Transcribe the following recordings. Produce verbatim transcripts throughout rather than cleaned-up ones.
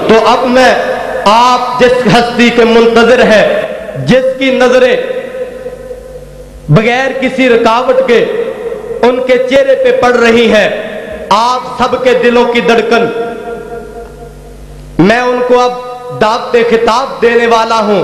تو اب میں آپ جس ہستی کے منتظر ہے، جس کی نظریں بغیر کسی رکاوٹ کے ان کے چہرے پہ پڑ رہی ہے، آپ سب کے دلوں کی دھڑکن، میں ان کو اب دعوت خطاب دینے والا ہوں۔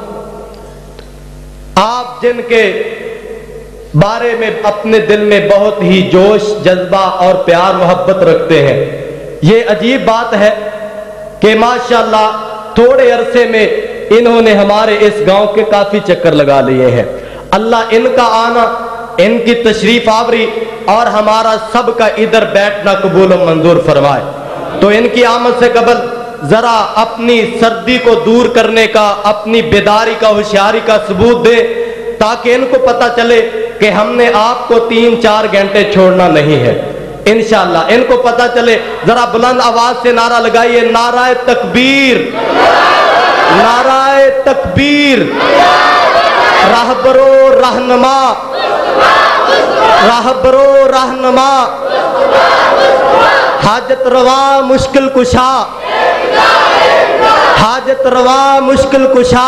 آپ جن کے بارے میں اپنے دل میں بہت ہی جوش، جذبہ اور پیار محبت رکھتے ہیں، یہ عجیب بات ہے کہ ماشاءاللہ تھوڑے عرصے میں انہوں نے ہمارے اس گاؤں کے کافی چکر لگا لیے ہیں۔ اللہ ان کا آنا، ان کی تشریف آوری اور ہمارا سب کا ادھر بیٹھنا قبول و منظور فرمائے۔ تو ان کی آمد سے قبل ذرا اپنی سردی کو دور کرنے کا، اپنی بیداری کا، ہوشیاری کا ثبوت دے، تاکہ ان کو پتہ چلے کہ ہم نے آپ کو تین چار گھنٹے چھوڑنا نہیں ہے انشاءاللہ۔ ان کو پتہ چلے، ذرا بلند آواز سے نعرہ لگائیے، نعرہ تکبیر، نعرہ تکبیر، راہبرو رہنما، راہبرو رہنما، حاجت روا مشکل کشا، حاجت روا مشکل کشا،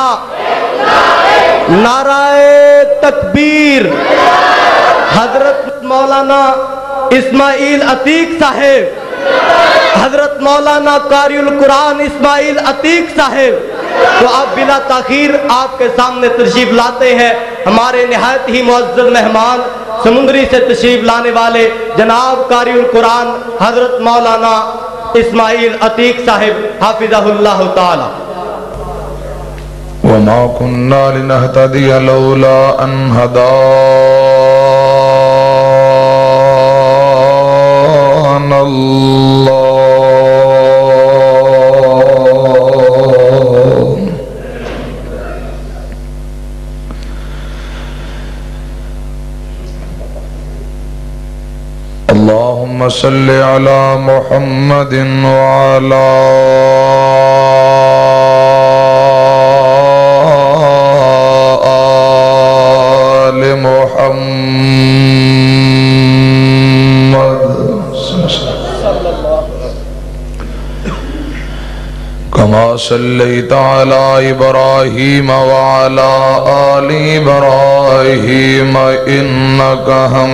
نعرہ تکبیر۔ حضرت مولانا اسماعیل عتیق صاحب، حضرت مولانا قاری القرآن اسماعیل عتیق صاحب، تو آپ بلا تاخیر آپ کے سامنے تشریف لاتے ہیں۔ ہمارے نہایت ہی معزز مہمان، سمندری سے تشریف لانے والے جناب قاری القرآن حضرت مولانا اسماعیل عتیق صاحب حافظہ اللہ تعالی۔ وما كنا لنهتدي لولا أن هدانا الله اللهم صل على محمد وعلى كما صليت على إبراهيم وعلى آل إبراهيم إنك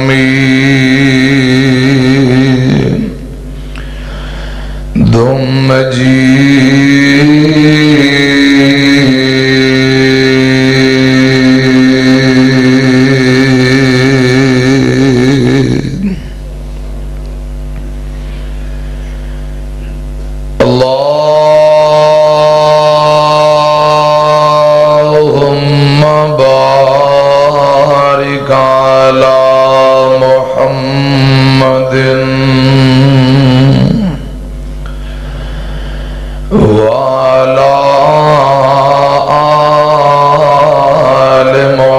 حميد مجيد۔ اللهم بارك على محمد وعلى آل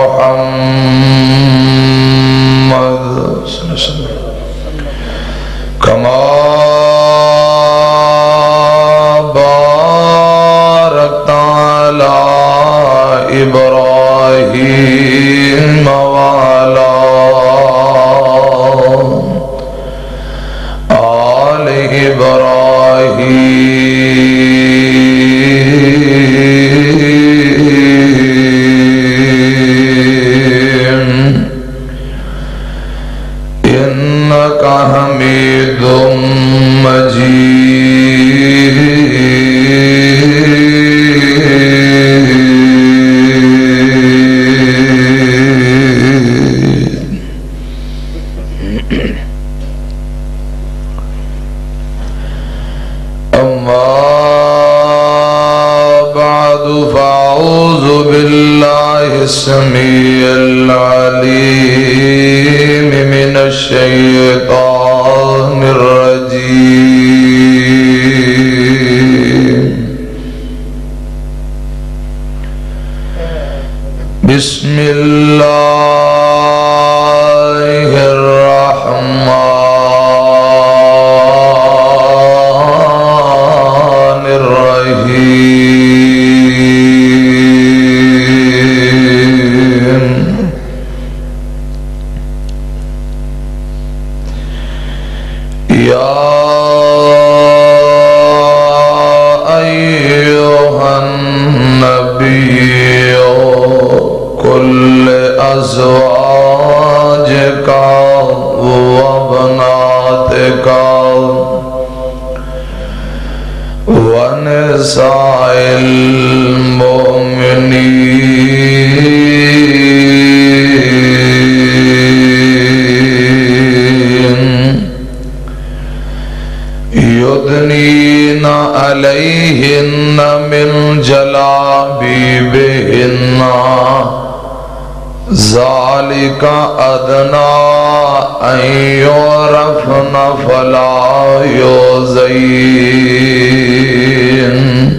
محمد كما باركت على إبراهيم وعلى آل إبراهيم إنك حميد مجيد۔ أما بعد فأعوذ بالله السميع العليم من الشيطان الرجيم، بسم الله الرحمن الرحيم۔ ونساء المؤمنين يدنين عليهن من جلابيبهن ذلك أدنى أن يعرفن فلا يؤذين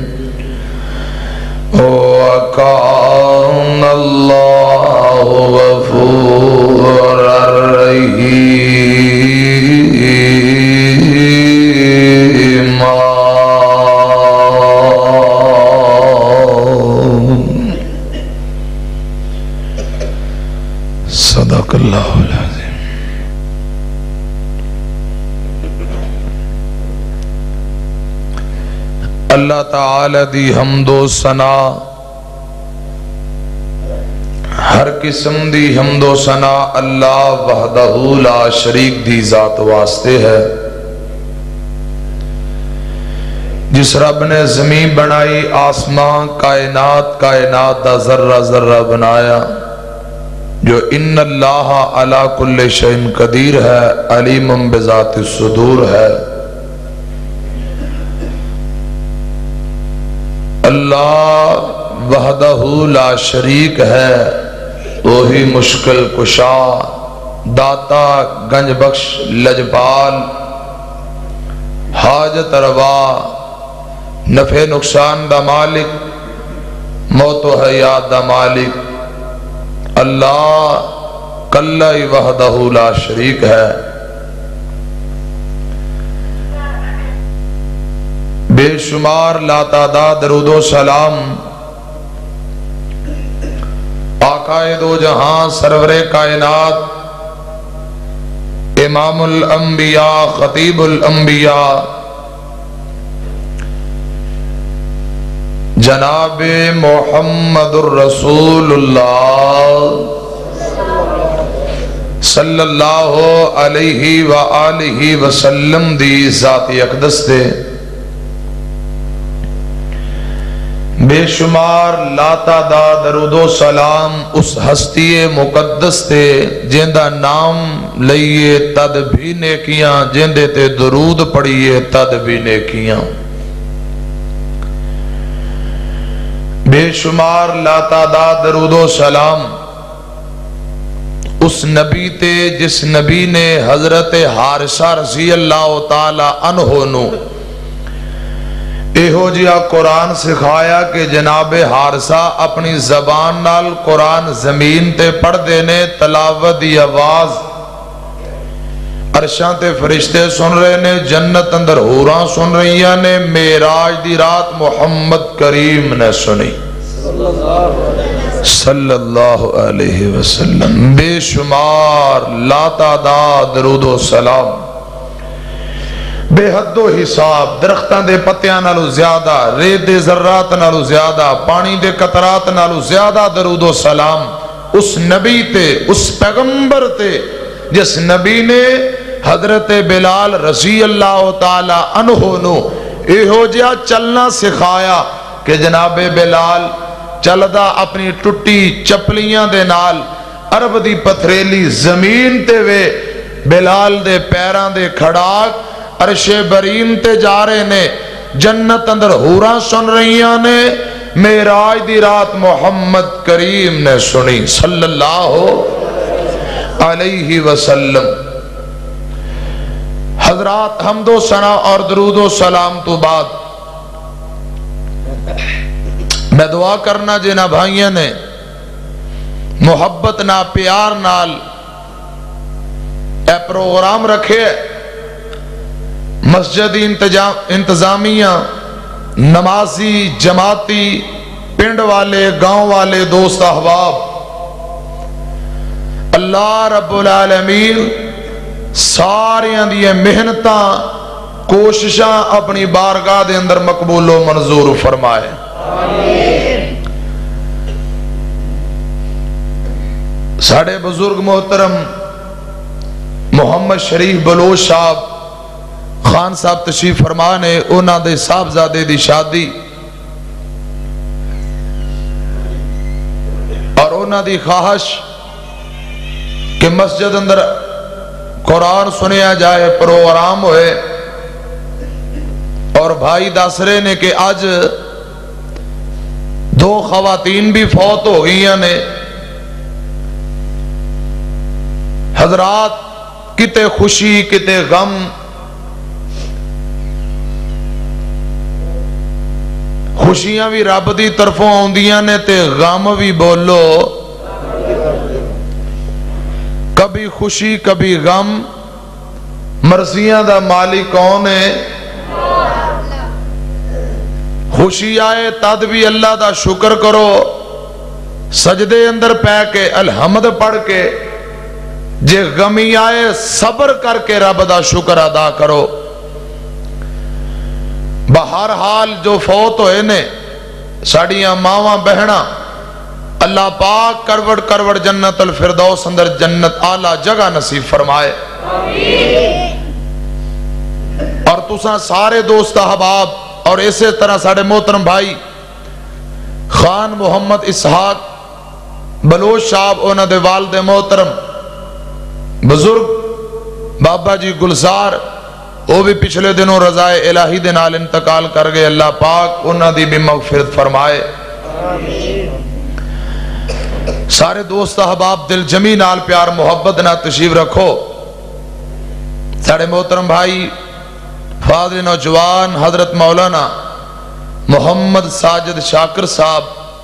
وكان الله غفورا رحيما. صدق اللہ العظیم. اللہ تعالی دی حمد و ثنا، ہر قسم دی حمد و ثنا اللہ وحدہ لا شریک دی ذات واسطے ہے، جس رب نے زمین بنائی، آسمان، کائنات کائنات دا ذرہ ذرہ بنایا، جو ان اللہ علی کل شیء قدیر ہے، علیم بذات الصدور ہے. اللہ وحدہ لا شریک ہے، وہی مشکل کشا، داتا، گنج بخش، لجپال، حاجت روا، نفع نقصان دا مالک، موت و حیات دا مالک. اللہ کلہ وحدہ لا شریک ہے. بے شمار لا تعداد درود و سلام آقائے دو جہاں، سرور کائنات، امام الانبیاء، خطیب الانبیاء، جناب محمد الرسول اللہ صلی اللہ علیہ وآلہ وسلم دی ذات اقدس دے بے شمار لا تعداد درود و سلام اس ہستی مقدس تے جیندہ نام لئیے تد بھی نیکیاں، جیندے تے درود پڑھیے تد بھی نیکیاں. بے شمار لا تعداد درود و سلام اس نبی تے جس نبی نے حضرت حارثہ رضی اللہ تعالی عنہ نو ایہو جیا قرآن سکھایا کہ جناب حارثہ اپنی زبان نال قرآن زمین تے پڑھ دینے، تلاوت دی آواز عرشاں تے فرشتے سن رہے نے، جنت اندر حوراں سن رہی نے، معراج دی رات محمد کریم نے سنی صلی اللہ علیہ وسلم. بے شمار لا تعداد درود و سلام، بے حد و حساب، درختاں دے پتیاں نالو زیادہ، ریت دے ذرات نالو زیادہ، پانی دے قطرات نالو زیادہ درود و سلام اس نبی تے، اس پیغمبر تے جس نبی نے حضرت بلال رضی اللہ تعالی عنہ نو ایہو جیا چلنا سکھایا کہ جناب بلال چلدا اپنی ٹٹی چپلیاں دے نال عرب دی پتھریلی زمین تے وے بلال دے پیران دے کھڑاک عرش برین تے جا رہے نے، جنت اندر حوراں سن رہیاں نے، معراج دی رات محمد کریم نے سنی صلی اللہ علیہ وسلم. حضرات حمد و ثنا اور درود و سلام تو بعد میں دعا کرنا جنہ بھائیوں نے محبت نہ پیار نال اے پروگرام رکھے، مسجد انتظامیہ، نمازی، جماعتی، پنڈ والے، گاؤں والے، دوست احباب، اللہ رب العالمین ساریاں دیئے محنتاں کوششاں اپنی بارگاہ دے اندر مقبول و منظور فرمائے. ساڑھے بزرگ محترم محمد شریف بلوچ صاحب خان صاحب تشریف فرما نے انہاں دے صاحبزادے دی شادی اور انہاں دی خواہش کہ مسجد اندر قرآن سنیا جائے، پروگرام ہوئے، اور بھائی داسرے نے کہ آج دو خواتین بھی فوت ہو گئی نے۔ حضرات کتے خوشی کتے غم، خوشیاں بھی رب دی طرفوں آندیاں نے تے غم بھی بولو، کبھی خوشی کبھی غم، مرضیاں دا مالک کون ہے؟ خوشی آئے تد بھی اللہ دا شکر کرو، سجدے اندر پہ کے الحمد پڑھ کے، جے غمی آئے صبر کر کے رب دا شکر ادا کرو۔ بہرحال جو فوت ہوئے نے ساڑیاں ماواں بہنا، اللہ پاک کروڑ کروڑ جنت الفردوس اندر جنت اعلیٰ جگہ نصیب فرمائے۔ اور تساں سارے دوست احباب اور اسی طرح ساڑے محترم بھائی خان محمد اسحاق بلوچ صاحب، انہاں دے والد محترم بزرگ بابا جی گلزار، وہ بھی پچھلے دنوں رضائے الہی دے نال انتقال کر گئے، اللہ پاک انہاں دی بھی مغفرت فرمائے۔ سارے دوست احباب دل جمی نال پیار محبت نہ تشریف رکھو۔ ساڑے محترم بھائی فاضل نوجوان حضرت مولانا محمد ساجد شاکر صاحب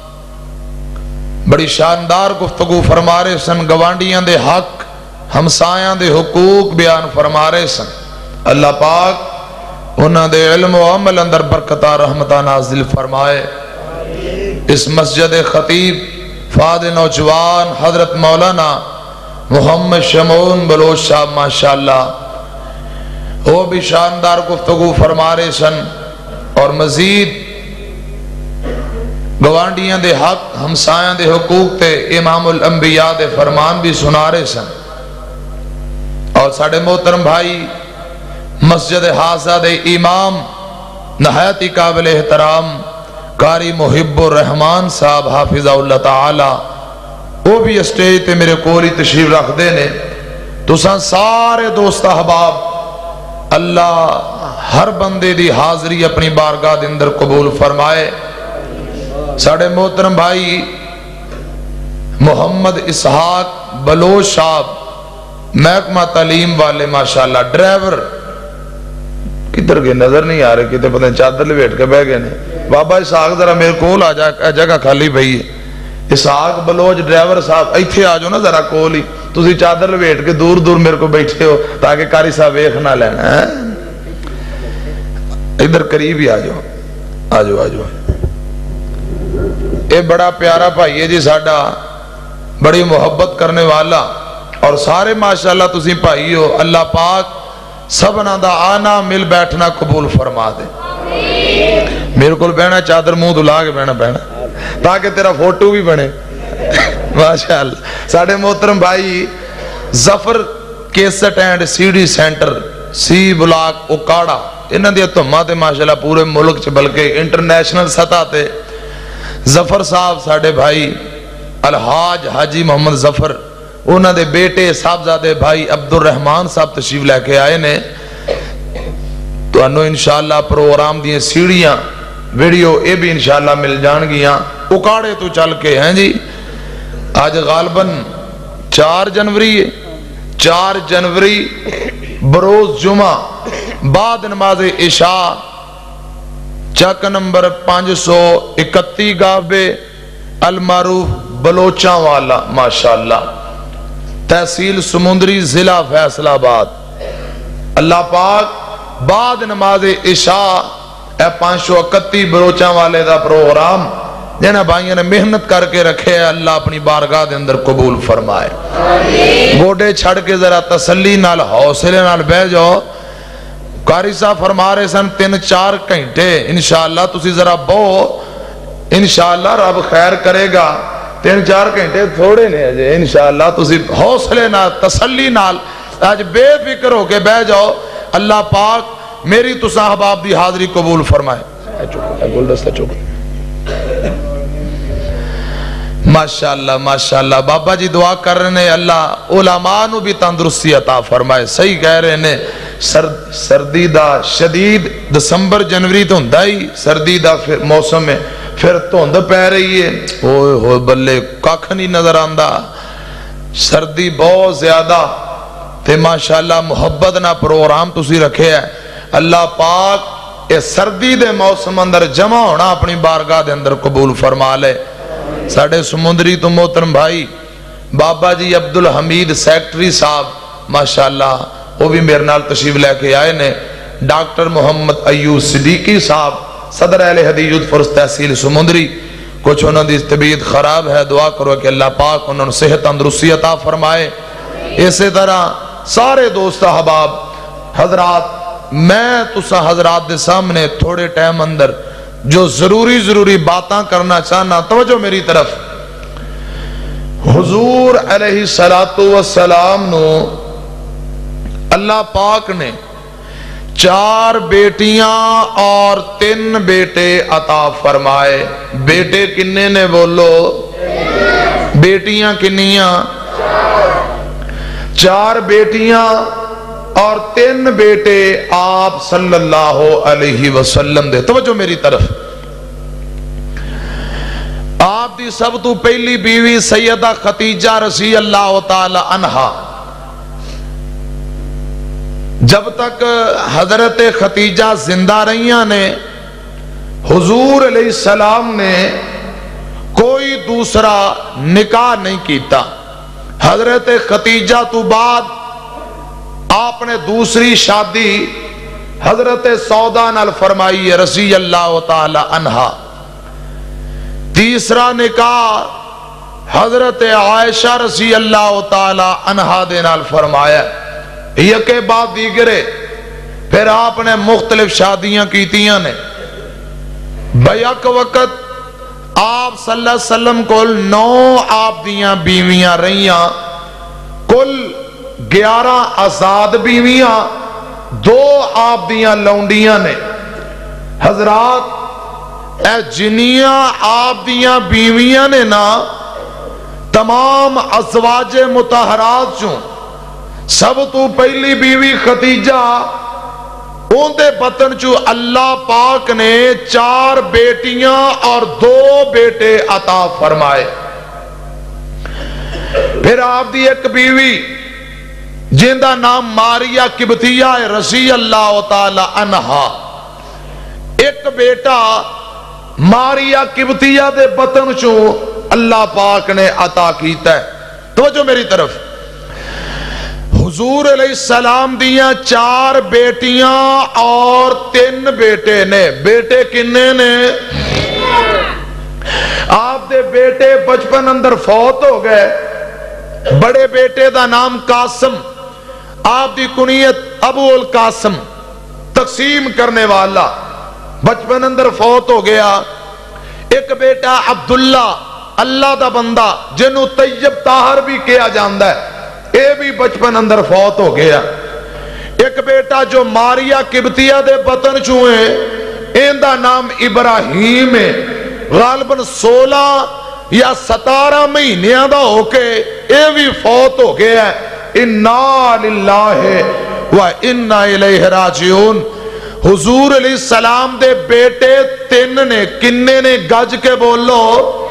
بڑی شاندار گفتگو فرما رہے سن، گوانڈیاں دے حق ہمسایاں دے حقوق بیان فرما رہے سن۔ اللہ پاک انہاں دے علم و عمل اندر برکتہ رحمتہ نازل فرمائے۔ اس مسجد خطیب فاضل نوجوان حضرت مولانا محمد شمعون بلوچ صاحب ماشاءاللہ وہ بھی شاندار گفتگو فرما رہے سن، اور مزید گوانڈیاں دے حق ہمسایاں دے حقوق تے امام الانبیاء دے فرمان بھی سنا رہے سن۔ اور ساڑے محترم بھائی مسجد حاضہ دے امام نہایت قابل احترام قاری محب الرحمان صاحب حافظہ اللہ تعالی، وہ بھی اسٹیج تے میرے کولی تشریف رکھ دے نے۔ تساں سارے دوست احباب اللہ ہر بندے دی حاضری اپنی بارگاہ دے اندر قبول فرمائے۔ ساڑے محترم بھائی محمد اسحاق بلوچ صاحب محکمہ تعلیم والے ماشاءاللہ ڈرائیور، کدھر گئے نظر نہیں آ رہے، کتے پتہ چادر لپیٹ کے بہ گئے نے۔ بابا اسحاق ذرا میرے کول آ جا، جگہ خالی پئی ہے۔ اسحاق بلوچ ڈرائیور صاحب ایتھے آ جاؤ نا ذرا کول ہی، تسی چادر لپیٹ کے دور دور میرے کو بیٹھے ہو تاکہ قاری صاحب ویکھ نہ لینا ہے۔ ادھر قریب ہی آ جاؤ، آ جاؤ آ جاؤ۔ اے بڑا پیارا بھائی ہے جی ساڈا، بڑی محبت کرنے والا، اور سارے ماشاءاللہ تسی بھائی ہو۔ اللہ پاک سبنا دا آنا مل بیٹھنا قبول فرما دے۔ میرے کو بہنا چادر منہ دھلا کے بہنا بہنا تاکہ تیرا فوٹو بھی بنے ماشاءاللہ۔ ساڑھے محترم بھائی Zafar cassette and C D centre C block Okara, انہاں دیا تمہاں ماشاءاللہ پورے ملک چ بلکہ انٹرنیشنل سطح تے ظفر صاحب ساڑھے بھائی الحاج حاجی محمد ظفر، انہاں دے بیٹے صاحبزادے بھائی عبد الرحمان صاحب تشریف لے کے آئے نے۔ تو انہوں انشاءاللہ پروگرام دیئے سیڑیاں ویڈیو اے بھی انشاءاللہ مل جان گیاں اکاڑے تو چل کے ہیں جی۔ آج غالباً چار جنوری ہے، چار جنوری بروز جمعہ بعد نماز عشاء چک نمبر پانچ سو اکتی گاہبے المعروف بلوچاں والا ماشاءاللہ تحصیل سمندری ضلع فیصل آباد، اللہ پاک بعد نماز عشاء اے پانچ سو اکتی بلوچاں والے دا پروگرام جنہ بھائیوں نے محنت کر کے رکھے ہے، اللہ اپنی بارگاہ دے اندر قبول فرمائے۔ گوڑے چھڑ کے ذرا تسلی نال حوصلے نال بہ جاؤ۔ قاری صاحب فرما رہے سن تین چار گھنٹے انشاءاللہ تسی ذرا بہو، انشاءاللہ رب خیر کرے گا۔ تین چار گھنٹے تھوڑے نے اجے، انشاءاللہ تسی حوصلے نال تسلی نال آج بے فکر ہو کے بہ جاؤ۔ اللہ پاک میری تو صاحباب دی حاضری قبول فرمائے. گلدستہ چوک. ماشاءاللہ ماشاءاللہ بابا جی دعا کر رہے ہیں اللہ علماء نو بھی تندرستی عطا فرمائے. صحیح کہہ رہے ہیں. سرد سردی دا شدید دسمبر جنوری تو ہوندا ہی سردی دا موسم ہے, پھر دھند پہ رہی ہے, اوئے ہوئے بلے کھ نہیں نظر آندا, سردی بہت زیادہ. تے ماشاءاللہ محبت نہ پروگرام تسی رکھے ہے. اللہ پاک اے سردی دے موسم اندر جمع ہونا اپنی بارگاہ دے اندر قبول فرما لے. ساڑھے سمندری تو محترم بھائی بابا جی عبدالحمید سیکٹری صاحب ماشاءاللہ وہ بھی میرے نال تشریف لے کے آئے نے. ڈاکٹر محمد ایوب صدیقی صاحب صدر اہل حدیث فرس تحصیل سمندری, کچھ انہوں دی طبیعت خراب ہے, دعا کرو کہ اللہ پاک انہوں نے صحت تندرستی عطا فرمائے. اسی طرح سارے دوست احباب حضرات, میں تسا حضرات دے سامنے تھوڑے ٹائم اندر جو ضروری ضروری باتاں کرنا چاہنا. توجہ میری طرف. حضور علیہ السلام نو اللہ پاک نے چار بیٹیاں اور تین بیٹے عطا فرمائے. بیٹے کنے نے بولو, بیٹیاں کنیاں, چار بیٹیاں اور تین بیٹے آپ صلی اللہ علیہ وسلم دے. توجہ میری طرف. آپ دی سب تو پہلی بیوی سیدہ خدیجہ رضی اللہ تعالی عنہا, جب تک حضرت خدیجہ زندہ رہیاں نے حضور علیہ السلام نے کوئی دوسرا نکاح نہیں کیتا. حضرت خدیجہ تو بعد آپ نے دوسری شادی حضرت سودا نال فرمائی رضی اللہ تعالی عنہا. تیسرا نکاح حضرت عائشہ رضی اللہ تعالی عنہا دے نال فرمایا. یکے بعد دیگرے پھر آپ نے مختلف شادیاں کیتیاں نے. بیک وقت آپ صلی اللہ علیہ وسلم کو نو آپ دیاں بیویاں رہیاں, کل گیارہ آزاد بیویاں, دو آپ دیاں لونڈیاں نے. حضرات اے جنیاں آپ دیاں بیویاں نے نا, تمام ازواج مطہرات چوں سب تو پہلی بیوی خدیجہ, ان دے بطن چو اللہ پاک نے چار بیٹیاں اور دو بیٹے عطا فرمائے. پھر آپ دی ایک بیوی جن دا نام ماریا قبطیہ رضی اللہ تعالی عنہا, ایک بیٹا ماریا قبطیہ دے بطن چو اللہ پاک نے عطا کیتا ہے. توجہ میری طرف. حضور علیہ السلام دیاں چار بیٹیاں اور تین بیٹے نے. بیٹے کنے نے؟ آپ دے بیٹے بچپن اندر فوت ہو گئے. بڑے بیٹے دا نام قاسم, آپ دی کنیت ابو القاسم, تقسیم کرنے والا, بچپن اندر فوت ہو گیا. ایک بیٹا عبداللہ, اللہ دا بندہ جنہوں طیب طاہر بھی کیا جاندہ ہے, اے بھی بچپن اندر فوت ہو گیا. ایک بیٹا جو ماریا قبطیہ دے بطن چوئے, این دا نام ابراہیم ہے, غالباً سولہ یا ستارہ مہینیاں دا ہو کے اے بھی فوت ہو گیا ہے. اِنَّا لِلَّهِ وَإِنَّا إِلَيْهِ رَاجِعُونَ. حضور علیہ السلام دے بیٹے تین نے, کنے نے گج کے بولو,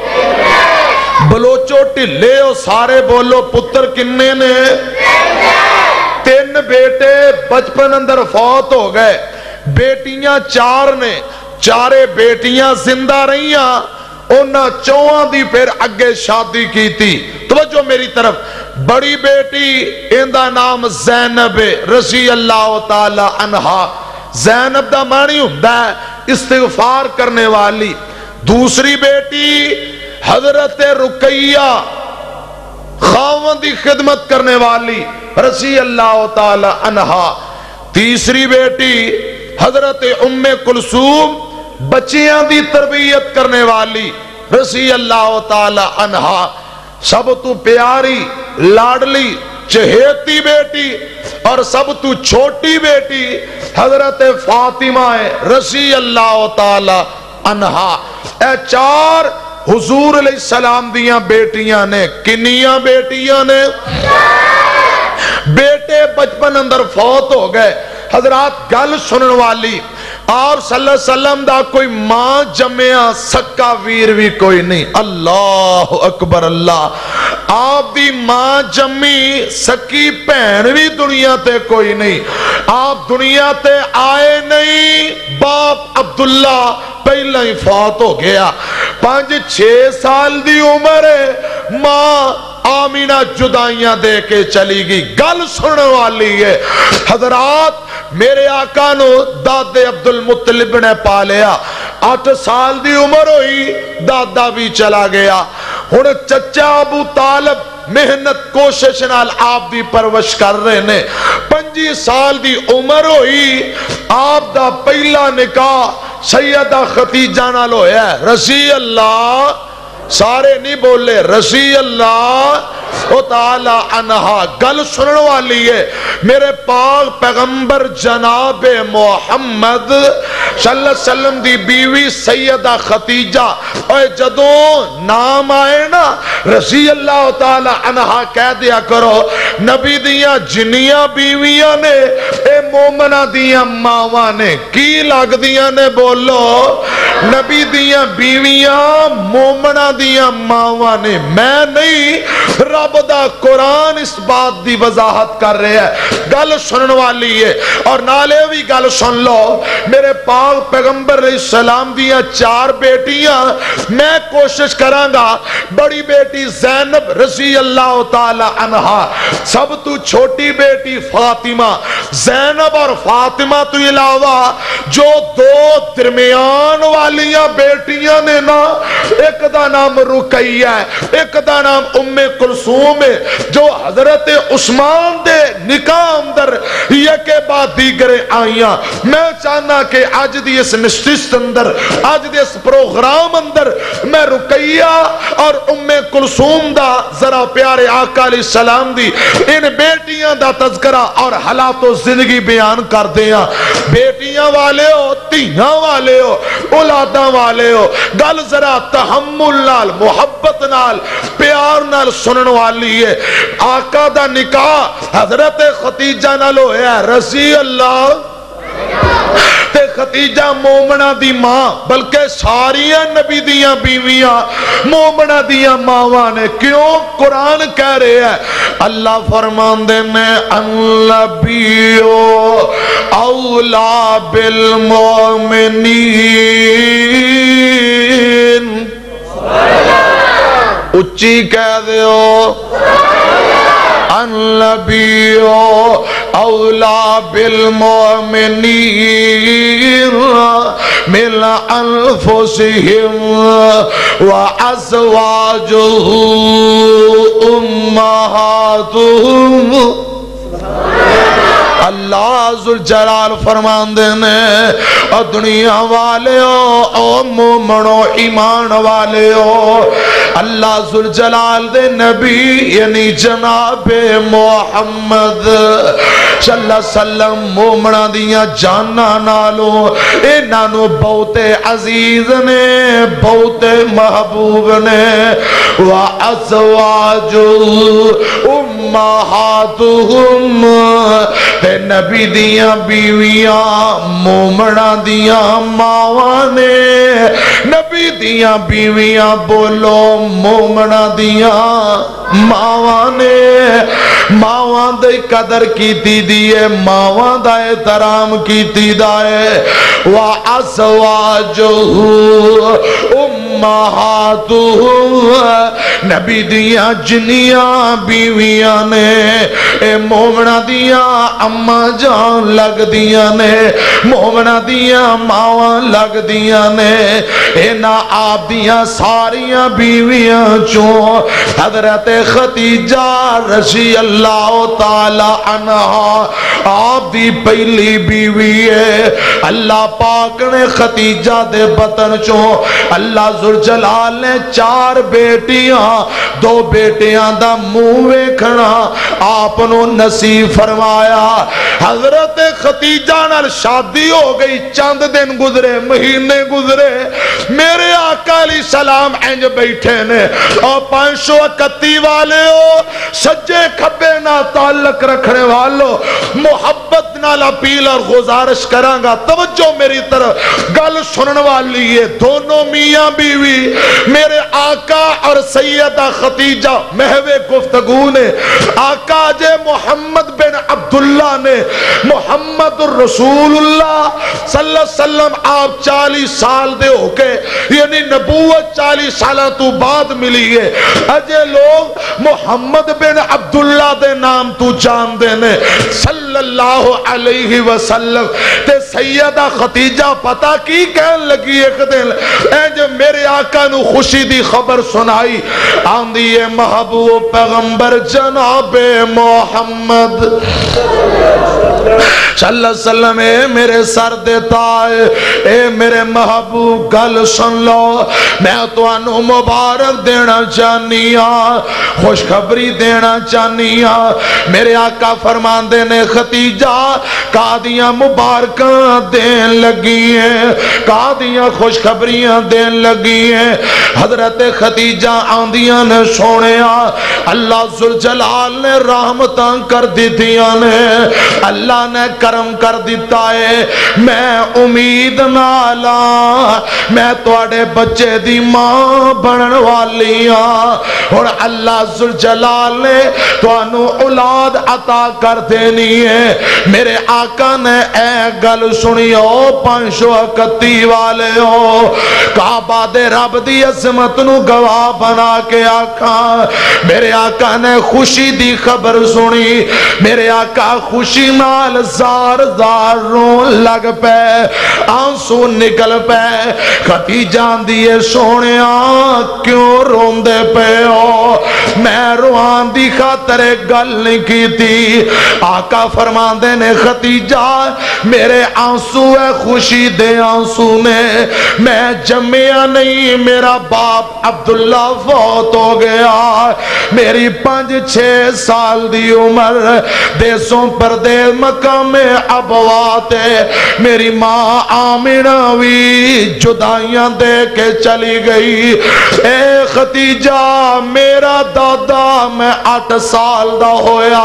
بلوچو ٹلے ہو سارے بولو, پتر کنے نے؟ تین بیٹے بچپن اندر فوت ہو گئے. بیٹیاں چار نے, چارے بیٹیاں زندہ رہیاں, انہاں چوہاں دی پھر اگے شادی کی تھی. توجہ میری طرف. بڑی بیٹی اندہ نام زینب رضی اللہ تعالی عنہا. زینب دا معنی ہوتا ہے استغفار کرنے والی. دوسری بیٹی حضرت رقیہ, خاوند دی خدمت کرنے والی رضی اللہ تعالی عنہا. تیسری بیٹی حضرت ام کلثوم, بچیاں دی تربیت کرنے والی رضی اللہ تعالی عنہا. سب تو پیاری لاڈلی چہیتی بیٹی اور سب تو چھوٹی بیٹی حضرت فاطمہ رضی اللہ تعالی عنہا. اے چار حضور علیہ السلام دیاں بیٹیاں نے. کنیاں بیٹیاں نے؟ بیٹے بچپن اندر فوت ہو گئے. حضرات گل سنن والی آپ صلی اللہ علیہ وسلم دا کوئی ماں جمعہ سکا ویر بھی کوئی نہیں. اللہ اکبر اللہ. آپ دی ماں جمی سکی پہن بھی دنیا تے کوئی نہیں. آپ دنیا تے آئے نہیں. باپ عبداللہ پہلا ہی فوت ہو گیا. پانچ چھ سال دی عمر ہے. ماں آمینہ جدائیاں دے کے چلی گئی. گل سننے والی ہے حضرات. میرے آقا نو دادے عبدالمطلب نے پالیا. آٹھ سال دی عمر ہوئی دادا بھی چلا گیا. ہن چچا ابو طالب محنت کوشش نال آپ دی پرورش کر رہے نے. پنجی سال دی عمر ہوئی آپ دا پہلا نکاح سیدہ خدیجہ نال ہویا ہے رضی اللہ. سارے نہیں بولے رضی اللہ تعالی عنہا. گل سنن والی ہے میرے پاک پیغمبر جناب محمد صلی اللہ علیہ وسلم دی بیوی سیدہ خدیجہ. اور جدوں نام آئے نا رضی اللہ تعالی عنہا کہہ دیا کرو. نبی دیاں جنیاں بیویاں نے اے مومنہ دیاں ماواں نے. کی لگ دیاں نے بولو؟ نبی دیاں بیویاں مومنہ دیاں ماواں نے. میں نہیں رب دا قرآن اس بات دی وضاحت کر رہے ہیں. گل سنن والی ہے. اور نالے بھی گل سن لو میرے پاک پیغمبر علیہ السلام دیاں چار بیٹیاں. میں کوشش کراں گا بڑی بیٹی زینب رضی اللہ تعالی عنہا. سب تو چھوٹی بیٹی فاطمہ. زینب اور فاطمہ تو علاوہ جو دو درمیان والیاں بیٹیاں نے نا ایک دا نام رقیہ ہے ایک دا نام ام کلثوم ہے جو حضرت عثمان دے نکاح اندر یہ کے بعد دیگر آئیاں. میں چاہنا کہ آج دی اس نشست اندر آج دی اس پروگرام اندر میں رقیہ اور ام کلثوم دا ذرا پیارے آقا علیہ السلام دی ان بیٹیاں دا تذکرہ اور حالات و زندگی بیان کر دیاں. بیٹیاں والے ہو تیاں والے ہو اولاداں والے ہو گل ذرا تحمل نال محبت نال پیار نال سنن والی ہے. آقا دا نکاح حضرت خدیجہ نال ہویا رضی اللہ. تے خدیجہ مومنہ دی ماں بلکہ ساریاں نبی دیاں بیویاں مومنہ دیاں ماواں نے. کیوں؟ قرآن کہہ رہے ہیں اللہ فرمان دے میں النبیو اولا بالمومنین. اچھی کہہ دیو النبیو اولا بالمومنین من انفسہم وازواجہ امہاتہم. اللہ ذوالجلال فرمان دینے اور دنیا والے ہو او مومنو ایمان والے ہو اللہ ذوالجلال دے نبی یعنی جناب محمد صلی اللہ علیہ وسلم مومنہ دیاں جانا نالو انہوں بہت عزیز نے بہت محبوب نے. وَأَزْوَاجُ أُمَّهَاتُهُمْ تے نبی دیاں بیویاں مومنہ دیاں ماواں نے. نبی دیاں بیویاں بولو مومنہ دیاں ماواں نے. ماواں دے قدر کیتی دیئے ماواں دا احترام کیتی دائے. وَأَزْوَاجُهُ أُمَّهَاتُهُمْ نبی دیاں جنیاں بیویاں نے اے مومنہ دیاں اماں جان لگ دیاں نے مومنہ دیاں ماواں لگ دیاں نے. اے نا آپ دیاں ساریاں بیویاں چوں حضرت خدیجہ رضی اللہ تعالی عنہا آپ دی پہلی بیوی ہے. اللہ پاک نے خدیجہ دے بطن چوں اللہ ذوالجلال نے چار بیٹیاں دو بیٹیاں دا منہ ویکھنا آپ نو نصیب فرمایا۔ حضرت خدیجہ نال شادی ہو گئی، چند دن گزرے، مہینے گزرے، میرے آقا علیہ السلام انج بیٹھے نے اور پانچ سو اکتی والے ہو، سجے کھبے نہ تعلق رکھنے والو، محبت نال اپیل اور گزارش کرانگا، توجہ میری طرف گل سنن والی ہے۔ دونوں میاں بیوی میرے آقا اور سیدہ خدیجہ محو گفتگو نے آقا جے محمد بن عبداللہ نے محمد الرسول اللہ صلی اللہ علیہ وسلم آپ چالیس سال دے ہو کے یعنی نبوت چالیس سالہ تو بعد ملی ہے، اجے لوگ محمد بن عبداللہ دے نام تو جان دینے صلی اللہ علیہ وسلم تے سیدہ خدیجہ پتہ کی کہن لگی ایک دن اے جو میرے آقا نو خوشی دی خبر سنائی، آندھی اے محبوب پیغمبر جناب محمد صلی اللہ علیہ وسلم اے میرے سر دیتا ہے، اے میرے محبوب گل سن لو، میں تو انو مبارک دینا چاہنیا، خوشخبری دینا چاہنیا۔ میرے آقا فرمان دینے خدیجہ قادیاں مبارکاں دین لگی ہیں، قادیاں خوشخبریاں دین لگی ہیں۔ حضرت خدیجہ آندیاں نے سونیا اللہ ذوالجلال نے رحمتاں کر دیتیاں نے، اللہ نے کرم کر دیتا ہے، میں امید نالا میں توڑے بچے دی ماں بنن والیاں اور اللہ ذوالجلال نے تو انو اولاد عطا کر دینی ہے۔ میرے آقا نے اے گل سنی ہو پانچو اکتی والے ہو، کعبہ دے رب دی عظمت نو گواہ بنا کے آقا میرے آقا نے خوشی دی خبر سنی، میرے آقا خوشی نال زار زار رون لگ پے، آنسو نکل پے۔ خدیجہ دیئے سونیاں کیوں رون دے پے ہو؟ میں روان دی خاطر گل نہیں کی تھی۔ آقا فرمان دے نے خدیجہ میرے آنسو ہے خوشی دے آنسو نے، میں جمعہ نہیں، میرا باپ عبداللہ فوت ہو گیا، میری پانچ چھ سال دی عمر، دیسوں پر دے مقام ابوات ہے، میری ماں آمینہ وی جدائیاں دے کے چلی گئی۔ اے خدیجہ میرا دادا میں آٹھ سال دا ہویا،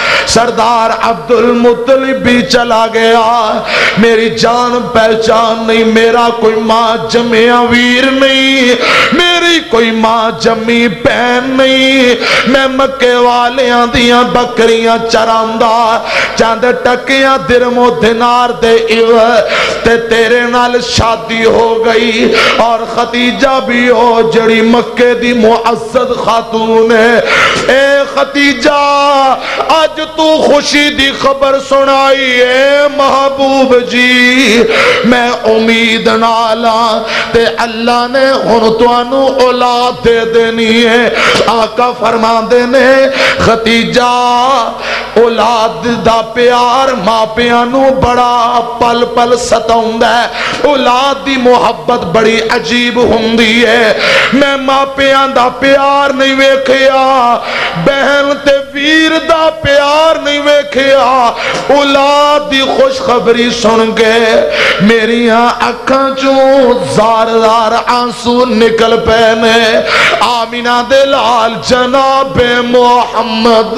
سردار عبدالمطلب بھی چلا گیا، میری جان پہچان نہیں، میرا کوئی ماں جمعہ ویر نہیں، میری کوئی ماں جمی پہن نہیں، میں مکے والیاں دیاں بکریاں چراندہ چاند ٹکیاں درم و دینار دے ایو تے تیرے نال شادی ہو گئی اور خدیجہ بھی ہو جڑی مکے دی معزز خاتون ہے۔ اے خدیجہ آج تو خوشی دی خبر سنائی ہے محبوب جی، میں امید نالا تے اللہ نے ہن توانو اولاد دے دینی ہے۔ آقا فرمان دینے خدیجہ اولاد دا پیار ماں پیانو بڑا پل پل ستاؤں ہے، اولاد دی محبت بڑی عجیب ہوندی ہے، میں ماں پیان دا پیار نہیں ویکھیا، بہن تے ویر دا پیار نہیں ویکھیا، اولاد دی خوش خبری سن کے میری اکھاں چوں زار زار آنسو نکل پینے۔ آمینہ دے لال جناب محمد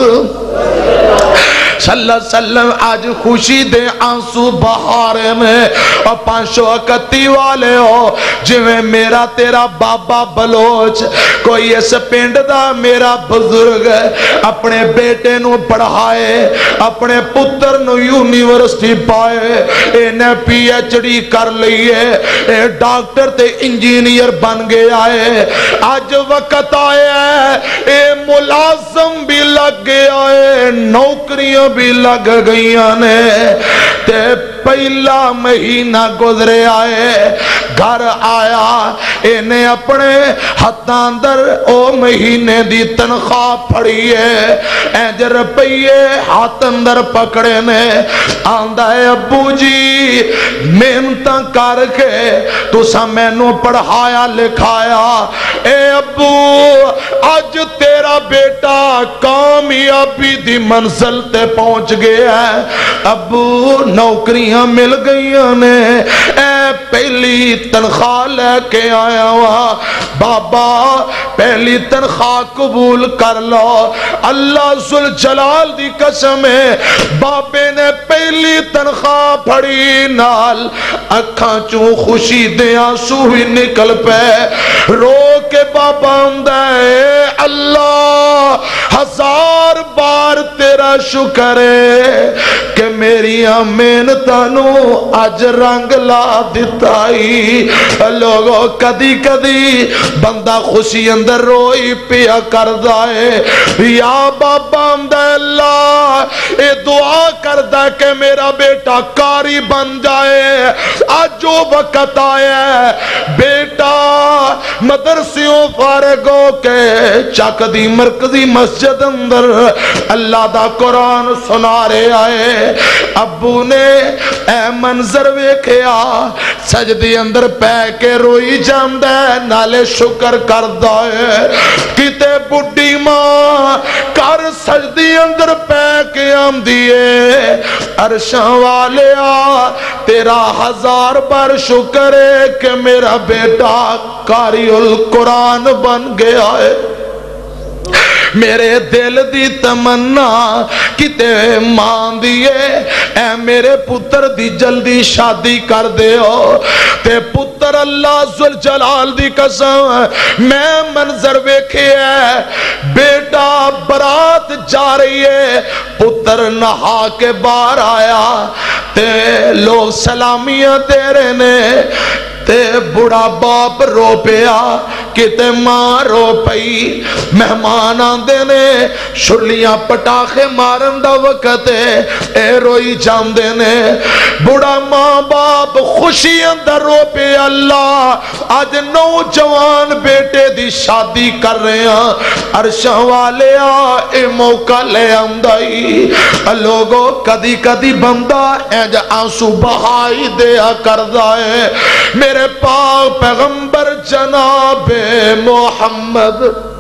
صلی اللہ علیہ وسلم آج خوشی دے آنسو بہارے میں اور پانچو اکتی والے ہو جویں میرا تیرا بابا بلوچ کوئی اس پینڈ دا میرا بزرگ اپنے بیٹے نو پڑھائے، اپنے پتر نو یونیورسٹی پائے، انہیں پی ایچ ڈی کر لئیے، اے ڈاکٹر تے انجینئر بن گیا ہے، آج وقت آئے ہیں اے ملازم بھی لگ گیا ہے، نوکریاں بھی لگ گئیاں نے، تے پہلا مہینہ گزرے آئے، گھر آیا، انہیں اپنے ہتھاں در او مہینے دی تنخواہ پڑی ہے، اینج رپیے ہاتھ اندر پکڑے نے، آندہ ہے ابو جی محنتاں کر کے تو سا میں نو پڑھایا لکھایا، اے ابو اج تیرا بیٹا کامیابی دی منزل تے پہنچ گیا ہے، ابو نوکریاں مل گئیاں نے، اے پہلی تنخواہ لے کے آیا ہوا، بابا پہلی تنخواہ قبول کر لو۔ اللہ ذوالجلال دی قسم ہے، بابے نے پہلی تنخواہ پھڑی نال اکھاں چوں خوشی دے آنسو ہی نکل پے، رو کے بابا آندا ہے اللہ ہزار بار تیرا شکر ہے کہ میری محنتاں نو اج رنگ لا دتائی۔ لوگو کدی کدی بندہ خوشی اندر روئی پیا کردا ہے، یا بابا آندا ہے اللہ اے دعا کردا کہ میرا بیٹا کاری بن جائے، آج جو وقت آیا ہے بیٹا مدرسیوں فارغ ہو کے چک دی مرکزی مسجد اندر اللہ دا قرآن سنا رہے آئے۔ ابو نے اے منظر ویکھیا، سجدی اندر پہ کے روئی جاندہ ہے، نالے شکر کردہ ہے، کتے بڑی ماں کر سجدی اندر پہ کے آم دیئے، عرشاں والے آ تیرا ہزار بار شکر ہے کہ میرا بیٹا قاری القرآن بن گیا ہے۔ میرے دل دی تمنا کتے مان دیئے، اے میرے پتر دی جلدی شادی کر دے ہو، تے پتر اللہ ذوالجلال دی قسم میں منظر ویکھے ہے، بیٹا برات جا رہی ہے، پتر نہا کے باہر آیا تے لوگ سلامیاں تیرے نے، تے بڑا باپ رو پیا کتے ماں رو پئی، مہمان آندے نے شرلیاں پٹاخے مارن دا وقت ہے، اے روئی جاندے نے، بڑا ماں باپ خوشی اندر رو پے، اللہ آج نوجوان بیٹے دی شادی کر رہے ہیں، عرشاں والے آ اے موقع لے آمدائی۔ لوگو کدی کدی بندہ اینج آنسو بہائی دیا کردہ ہے، میرے پاک پیغمبر جناب محمد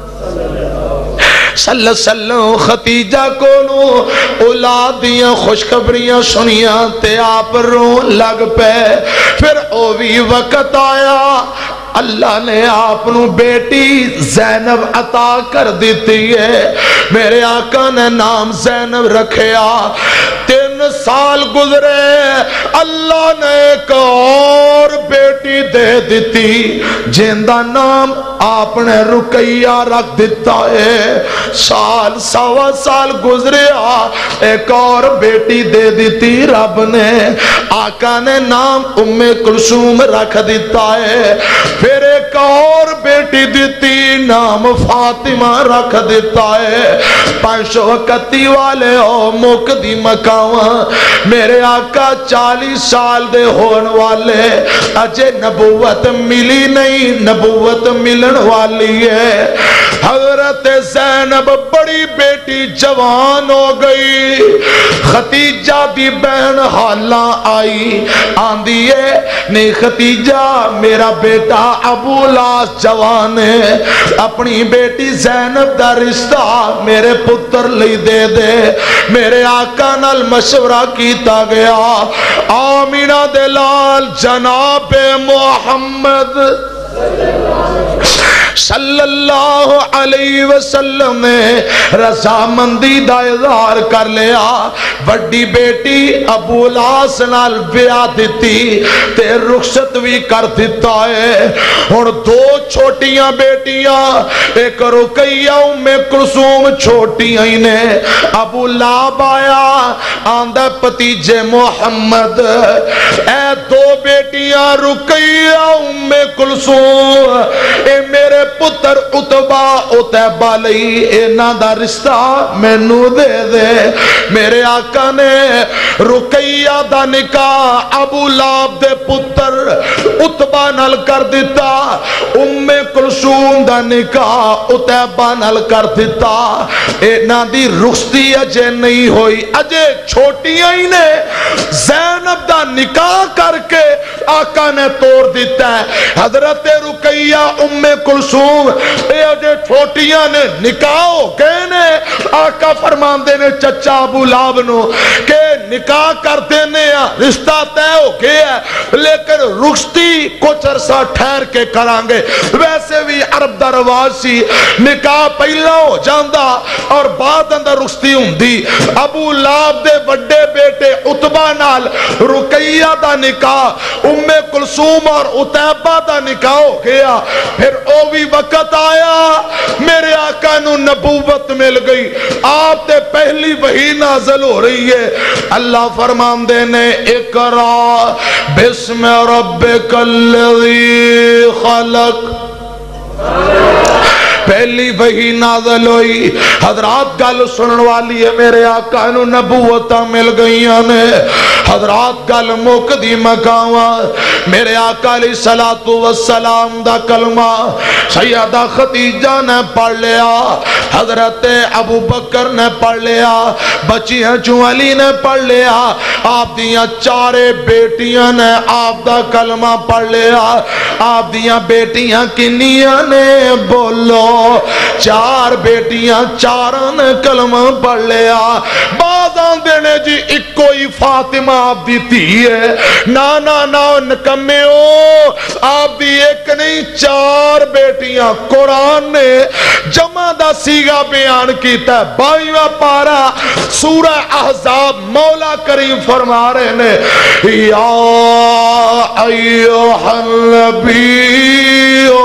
صلی اللہ علیہ وسلم ختیجہ کو اولادیاں خوشخبریاں سنیاں تے آپ رون لگ پے، پھر او بھی وقت آیا اللہ نے آپ نو بیٹی زینب عطا کر دیتی ہے، میرے آقا نے نام زینب رکھیا، تین سال گزرے اللہ نے ایک اور بیٹی دے دیتی جن دا نام آپ نے رقیہ رکھ دیتا ہے، سال سوا سال گزرے ایک اور بیٹی دے دیتی رب نے، آقا نے نام ام کلثوم رکھ دیتا ہے، پھر ایک اور بیٹی دیتی نام فاطمہ رکھ دیتا ہے، پانچ وقتی والے او موک دی مکاواں، میرے آقا چالیس سال دے ہون والے، اجے نبوت ملی نہیں، نبوت ملن والی ہے۔ حضرت زینب بڑی بیٹی جوان ہو گئی، ختیجہ دی بہن حالاں آئی، آندھی ہے نہیں ختیجہ میرا بیٹا ابو لاس جوان ہے، اپنی بیٹی زینب دا رشتہ میرے پتر لی دے دے، میرے آقا نال مشورہ کیتا گیا، آمینہ دلال جناب محمد صلی اللہ علیہ وسلم نے رضامندی دا اظہار کر لیا، وڈی بیٹی ابو لاس نال بیاہ دیتی تے رخصت بھی کر دیتا ہے، اور دو چھوٹیاں بیٹیاں ایک رقیہ ام کلثوم چھوٹیاں ہی نے، ابو لاب آیا آندہ پتیجے محمد، اے دو بیٹیاں رقیہ ام کلثوم، اے میرے پتر عتبہ عتبہ لئی اینا دا رشتہ میں نو دے دے، میرے آقا نے رقیہ دا نکاح ابو لاب دے پتر عتبہ نال کر دیتا، ام کلثوم کلثوم دا نکاح عتیبہ نال کر دیتا انہاں دی رخصتی اجے نہیں ہوئی اجے چھوٹیاں ہی نے زینب دا نکاح کر کے آقا نے توڑ دیتا ہے حضرت رقیہ ام کلثوم اے اجے چھوٹیاں نے نکاح ہو گئے نے آقا فرماندے نے چچا ابو لہب نو کہ نکاح کر دینے رشتہ طے ہو گیا ہے لیکن رخصتی کچھ عرصہ ٹھہر کے کرانگے ویسے بھی عرب دا رواج سی نکاح پہلا ہو جاندہ اور بعد اندر رخصتی ہوندی ابو لہب دے بڑے بیٹے عتبہ نال رقیہ دا نکاح ام کلثوم اور عتیبہ دا نکاح ہو گیا پھر او بھی وقت آیا میرے آقا نو نبوت مل گئی آپ تے پہلی وحی نازل ہو رہی ہے اللہ فرمان دینے اقرا بسم ربک الذی خلق پہلی وحی نازل ہوئی حضرات گل سنن والی ہے میرے آقا نو نبوتہ مل گئیاں نے حضرات گل موک دی مکاواں میرے آقا علیہ السلام دا کلمہ سیدہ خدیجہ نے پڑھ لیا حضرت ابو بکر نے پڑھ لیا بچیاں چوں علی نے پڑھ لیا آپ دیاں چارے بیٹیاں نے آپ دا کلمہ پڑھ لیا آپ دیاں بیٹیاں کنیاں نے بولو چار بیٹیاں چاراں نے کلمہ پڑھ لیا بازاں دینے جی ایک کوئی فاطمہ آپ دی تھی ہے نانا نا نکمے ہو آپ دی ایک نہیں چار بیٹیاں قرآن نے جمع دا سیگا بیان کیتا ہے بائیوہ پارا سورہ احزاب مولا کریم فرما رہے نے یا ایوہ النبیو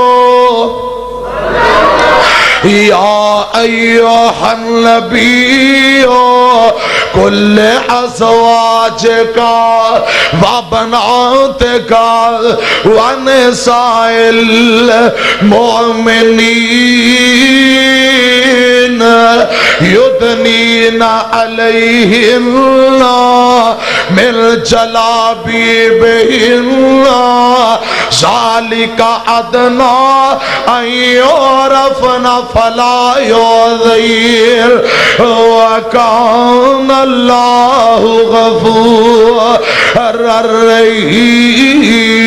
یا ایوہ النبی کل ازواج کا و بنات کا و نساء المؤمنین یدنین علیہن من جلابیبہن ذالک ادنا ان یعرفن فلا یعذیر وکان اللہ غفور الرحیم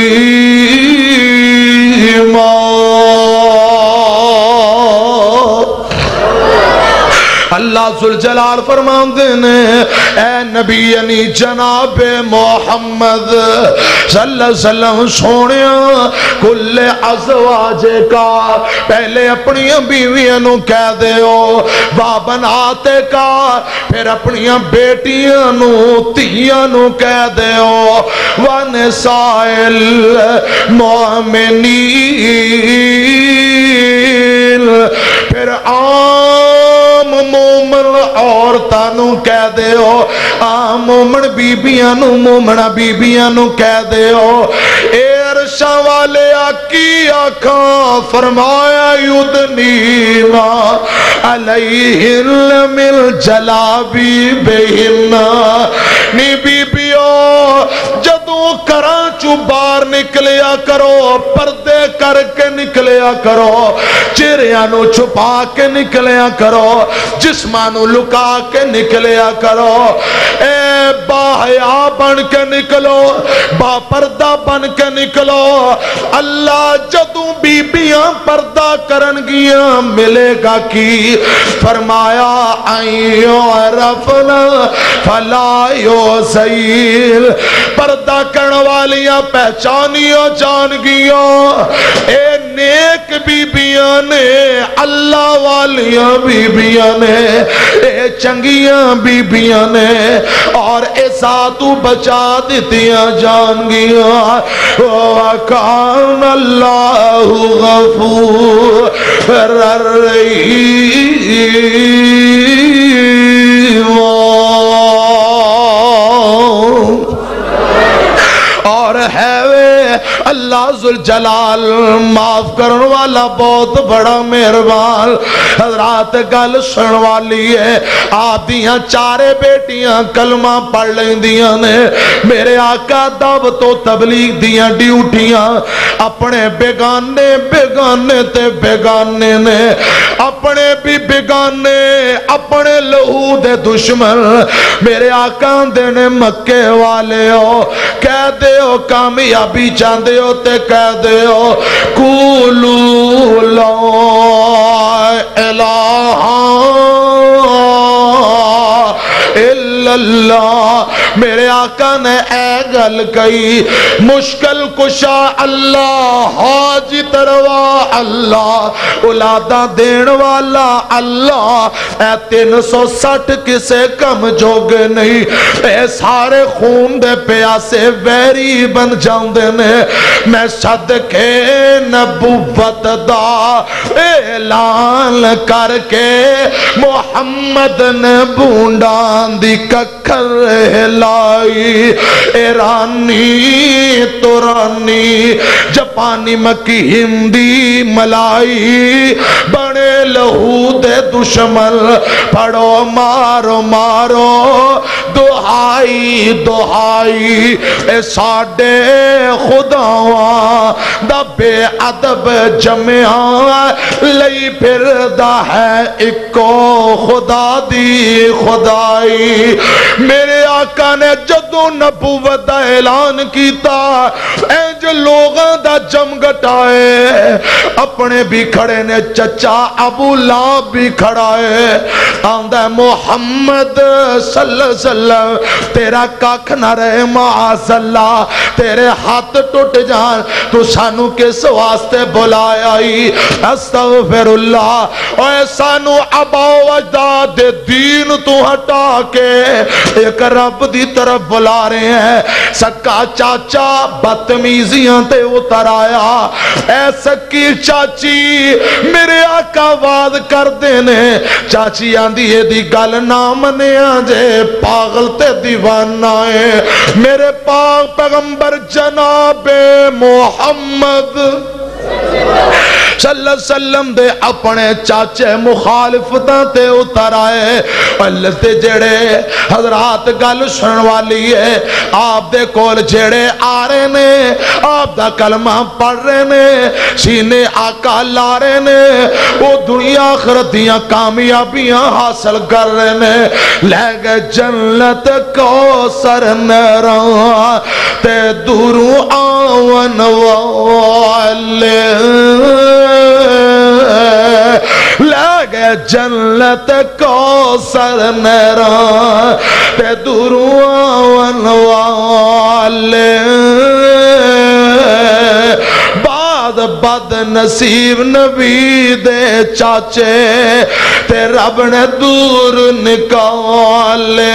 اللہ ذوالجلال فرمان دینے اے نبی یعنی جناب محمد صلی اللہ علیہ وسلم سونیا کل ازواج کا پہلے اپنی بیویاں نو کہہ دے ہو بابنات کا پھر اپنی بیٹیاں نو تیاں نو کہہ دے ہو ونساء المؤمنین پھر عام مومن عورتانو کہہ دے ہو عام مومن بیبیانو مومنہ بیبیانو کہہ دے ہو عرشاں والے آکی آکھاں فرمایا یدنینا علیہن من جلابی بہن نی بیبیو جدو کرانچو بار نکلیا کرو پردے کر کے نکلیا کرو چہریانو چھپا کے نکلیا کرو جسمانو لکا کے نکلیا کرو اے باحیا بن کے نکلو با پردہ بن کے نکلو اللہ جدوں بیبیاں پردہ کرنگیاں ملے گا کی فرمایا آئیو عرفنا فلا یوزیل پردہ کرن والیاں پہچانیوں جانگیوں اے نیک بیبیاں نے اللہ والیاں بیبیاں نے اے چنگیاں بیبیاں نے اور اے ساتو بچا دیتیاں جانگیاں وَكَانَ اللَّهُ غَفُورًا رَحِيمًا اور ہے وے اللہ ذوالجلال معاف کرن والا بہت بڑا مہربان حضرات گل سن والی ہے آپ دیاں چارے بیٹیاں کلمہ پڑھ لیندیاں نے میرے آقا دعوت و تبلیغ دیاں ڈیوٹیاں اپنے بیگانے بیگانے تے بیگانے نے اپنے بھی بیگانے اپنے لہو دے دشمن میرے آقا دے نے مکے والے ہو کہہ دے ہو کامیابی چاندے ہو تے کہہ دے ہو قولوا لا الہ الا اللہ میرے آقا نے اے گل کئی مشکل کشا اللہ حاجت روا اللہ اولادہ دین والا اللہ اے تین سو سٹھ کسے کم جوگے نہیں اے سارے خون دے پیاسے ویری بن جاندے نے میں صدقے نبوت دا اعلان کر کے محمد نے بونڈان دی ککھر ہلائی ایرانی تورانی جاپانی مکی ہندی ملائی بڑے لہو دے دشمن پڑھو مارو مارو دہائی دہائی اے ساڑے خداواں دا بے عدب جمعہ لئی پھر دا ہے اکو خدا دی خدائی میرے آقا نے جدو نبوت دا اعلان کیتا اے جو لوگاں دا جم گٹائے اپنے بھی کھڑے نے چچا ابو لہب بھی کھڑا ہے آندہ محمد صلی اللہ علیہ وسلم تیرا کاکھ نہ رہے معاذ اللہ تیرے ہاتھ ٹوٹ جان تو سانو کس واسطے بلایا ہی استغفر اللہ اور سانو ابا و اجداد دین تو ہٹا کے ایک رب دی طرف بلا رہے ہیں سکا چاچا بدتمیزیاں تے اتر آیا اے سکی چاچی میرے آقا وعد کر دینے چاچی آندھی ہے دی گل نہ منیا جے پاگل تے دیوانہ ہے میرے پاک پیغمبر جناب محمد صلی اللہ علیہ وسلم دے اپنے چاچے مخالفتاں تے اتر آئے اللہ تے جڑے حضرات گل سن والی ہے آپ دے کول جڑے آ رہے نے آپ دا کلمہ پڑھ رہے نے سینے آقا لا رہے نے وہ دنیا آخرت دیاں کامیابیاں حاصل کر رہے نے لے گئے جنت کو سر نراں تے دوروں آون والے لگے جنت کو سر نراں تے دوروں آون والے بعد بد نصیب نبی دے چاچے تے رب نے دور نکالے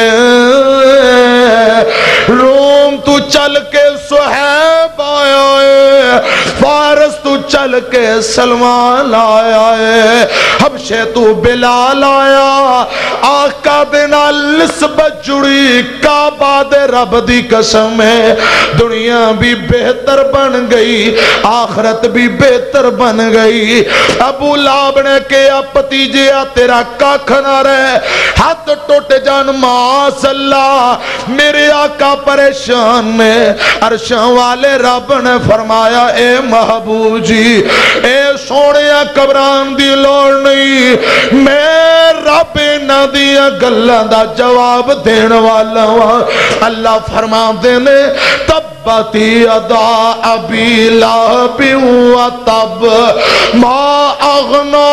روم تو چل کے صحیب آیا ہے فارس تو چل کے سلمان آیا ہے حبشے تو بلال آیا آقا دینا نسبت جڑی کعبہ دے رب دی قسم ہے دنیا بھی بہتر بن گئی آخرت بھی بہتر بن گئی ابو لہب نے کیا پتیجیا تیرا کاکھ نہ رہے ہاتھ ٹوٹ جان معاذ اللہ میرے آقا پریشان میں عرشاں والے رب نے فرمایا اے محبوب جی اے سونیا قبران دی لوڑ نہیں میں رب نہ دیا گلہ دا جواب دین والا ہوں اللہ فرما دینے تبتی ادا ابی لہب و تب ما اغنا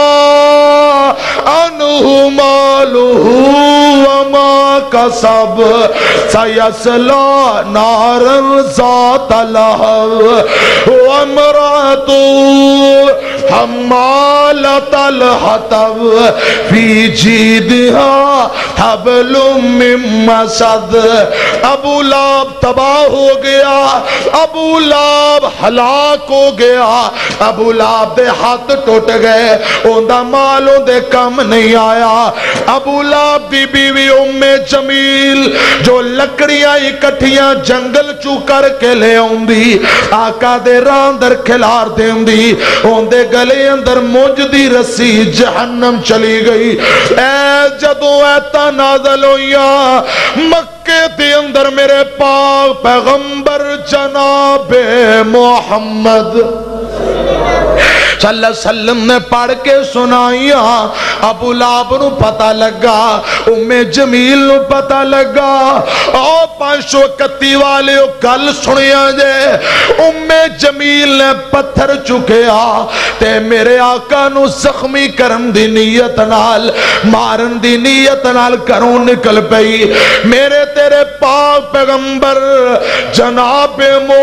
انہو مالہو وما کسب سیسلا نارن ذات لہب وامراتو حمالت الحطب فی جیدہا حبل من مسد ابو لہب تباہ ہو گیا ابو لہب ہلاک ہو گیا ابو لہب دے ہاتھ ٹوٹ گئے اوندہ مالوں دے کم نہیں آیا ابو لہب دی بیوی ام جمیل جو لکڑیاں اکٹھیاں جنگل چو کر کے لے اوندی آقا دے راہ اندر کھلار دین دی اوندے گلے اندر مجھ دی رسی جہنم چلی گئی اے جدوں ایتا نازل ہویا مکے دے اندر میرے پاک پیغمبر جناب محمد صلی اللہ علیہ وسلم نے پڑھ کے سنائیا ابو لہب نو پتہ لگا ام جمیل نو پتہ لگا او پانچ سو اکتی والے گل سنیا جے ام جمیل نے پتھر چکیا تے میرے آقا نو زخمی کرن دی نیت نال مارن دی نیت نال کروں نکل پئی میرے تیرے پاک پیغمبر جناب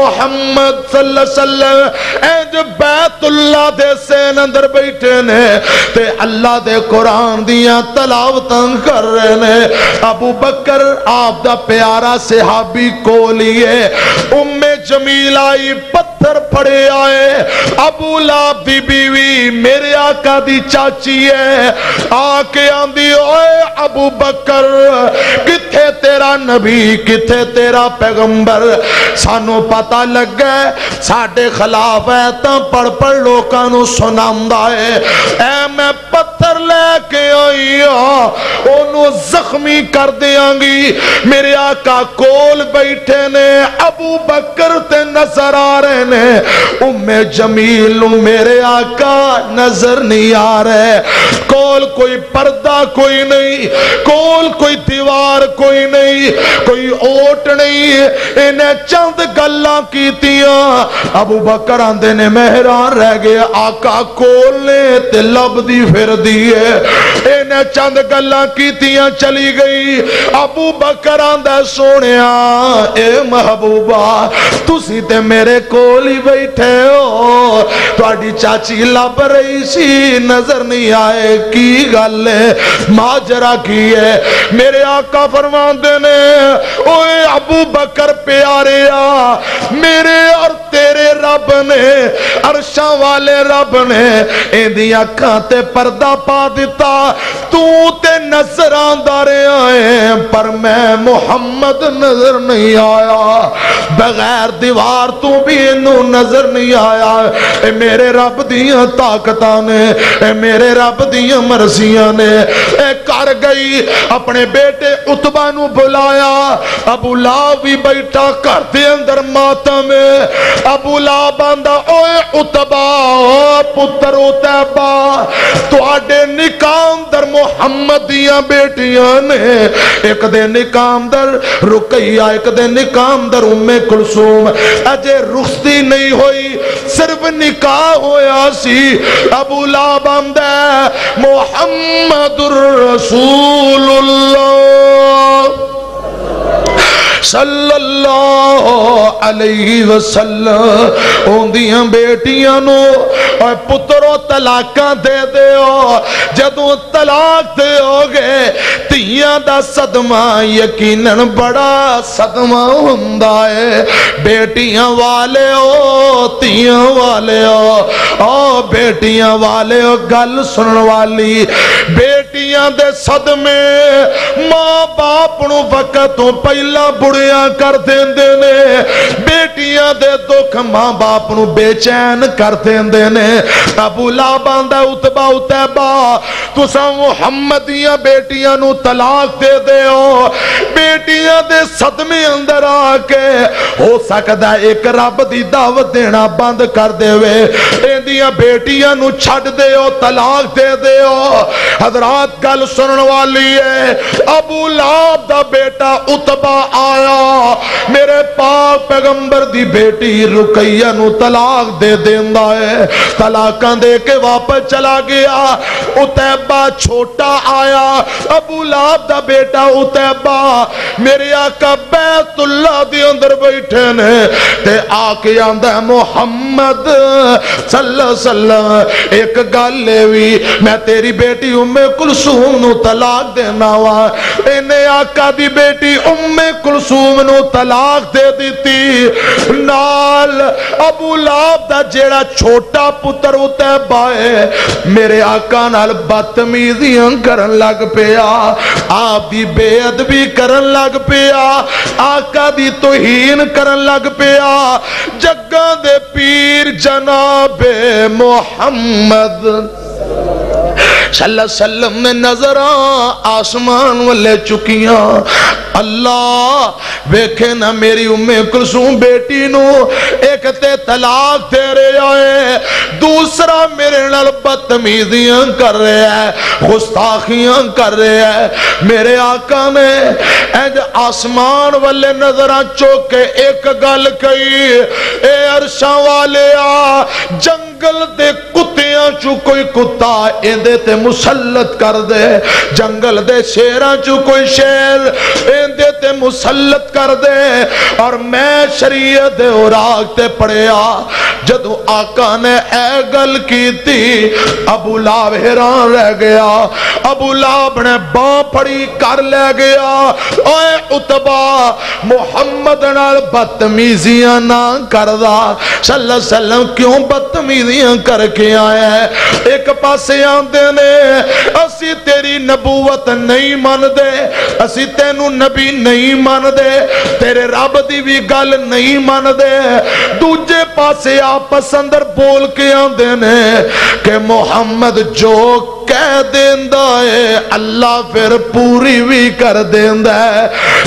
محمد صلی اللہ علیہ وسلم اے جو بیت اللہ دے سین اندر بیٹھے نے تے اللہ دے قرآن دیاں تلاوتاں کر رہے نے ابو بکر آپ دا پیارا صحابی کو لیے ام جمیل آئی پتھر پڑے آئے ابو لہب دی بیوی میرے آقا دی چاچی ہے آکے آندی اوے ابو بکر کتھے تیرا نبی کتھے تیرا پیغمبر سانو پتہ لگ گئے ساڑھے خلاف ہے تا پڑھ پڑھ لوکاں نو سنامدہ ہے اے میں پتھر لے کے آئی انہوں زخمی کر دیاں گی میرے آقا کول بیٹھے نے ابو بکر تے نظر آ رہے نے ام جمیل میرے آقا نظر نہیں آ رہے کول کوئی پردہ کوئی نہیں کول کوئی دیوار کوئی نہیں کوئی اوٹ نہیں انہیں چند گلاں کیتیاں ابو بکر آندے نے مہران رہ گئے آقا کول نے تے لب دی پھر دیئے انہیں چند گلاں کیتیاں چلی گئی ابو بکر آندے سونیا اے محبوبہ تسی تے میرے کول ہی بیٹھے ہو تواڈی چاچی لب رہی سی نظر نہیں آئے کی گل ہے ماجرا کی ہے میرے آقا فرماندے نے اوے ابو بکر پیارے آ میرے اور تیرے رب نے عرشاں والے رب نے ایندی اکھاں تے پردہ پا دیتا تو تے نظر آندا رہیا ہے پر میں محمد نظر نہیں آیا بغیر دیوار تو بھی انہوں نظر نہیں آیا اے میرے رب دیاں طاقتاں نے اے میرے رب دیاں مرضیاں نے اے کر گئی اپنے بیٹے عتبہ نو بلایا ابو لہب بھی بیٹھا کر دے اندر ماتم میں ابو لہب آندا اوے عتبہ پتر عتبہ تو آڈے نکاح اندر محمد دیاں بیٹیاں نے ایک دے نکاح اندر رقیہ ایک دے نکاح اندر ام کلثوم اجے رخصتی نہیں ہوئی صرف نکاح ہویا سی ابو لہب آندا محمد رسول اللہ صلی اللہ علیہ وسلم اوندیاں بیٹیاں نو اور پتروں طلاقاں دے دے ہو جدوں طلاق دے ہو گے تیاں دا صدمہ یقیناً بڑا صدمہ ہوندا ہے بیٹیاں والے ہو تیاں والے ہو او بیٹیاں والے ہو گل سنن والی بیٹیاں دے صدمے ماں باپ نو وقت تو پہلا بڑیاں کر دیندے نے بیٹیاں دے دکھ ماں باپ نو بے چین کر دیندے نے ابو لہب آندا عتبہ عتبہ تساں محمدیاں بیٹیاں نو طلاق دے دے ہو بیٹیاں دے صدمے اندر آ کے ہو سکدا ایک رب دی دعوت دینا بند کر دے وے ایندیاں بیٹیاں نو چھڈ دے ہو طلاق دے دے ہو حضرات گل سنن والی ہے ابو لہب دا بیٹا عتبہ آیا میرے پاک پیغمبر دی بیٹی رقیہ نو طلاق دے دیندا ہے طلاقاں دے کے واپس چلا گیا عتبہ چھوٹا آیا ابو لہب دا بیٹا عتبہ میرے آقا بیت اللہ دی اندر بیٹھے نے تے آکے آندا محمد صلی اللہ علیہ وسلم ایک گل لے وی میں تیری بیٹی ام کلثوم کلثوم نو طلاق دینا وا انہیں آقا دی بیٹی ام کلثوم نو طلاق دے دیتی نال ابو لہب دا جیڑا چھوٹا پتر عتیبہ ہے میرے آقا نال بدتمیزیاں کرن لگ پیا آپ دی بے ادبی کرن لگ پیا آقا دی توہین کرن لگ پیا جگہ دے پیر جناب محمد صلی اللہ علیہ وسلم نے نظران آسمان والے چکیاں اللہ ویکھے نا میری ام کلثوم بیٹی نو ایک تے طلاق دے رہے آئے دوسرا میرے نال بدتمیزیاں کر رہے ہیں گستاخیاں کر رہے ہیں میرے آقا نے اینج آسمان والے نظران چوکے ایک گل کئی اے عرشاں والے آ جنگل دے کتیاں چو کوئی کتا اندے تے مسلط کر دے جنگل دے شیراں چو کوئی شیر اندے تے مسلط کر دے اور میں شریعت دے اوراق تے پڑھیا جدو آقا نے اے گل کی تھی ابو لہب حیران رہ گیا ابو لہب نے باں پڑی کر لے گیا اوے عتبہ محمد نال بدتمیزیاں نہ کردا صلی اللہ علیہ وسلم کیوں بدتمیزیاں کر کے آئے ہیں ایک پاسے آندے نے اسی تیری نبوت نہیں مان دے اسی تینو نبی نہیں مان دے تیرے رب دی بھی گل نہیں مان دے دوجے پاسے آپس اندر بول کے آندے نے کہ محمد جو کہہ دیندہ ہے اللہ پھر پوری بھی کر دیندہ ہے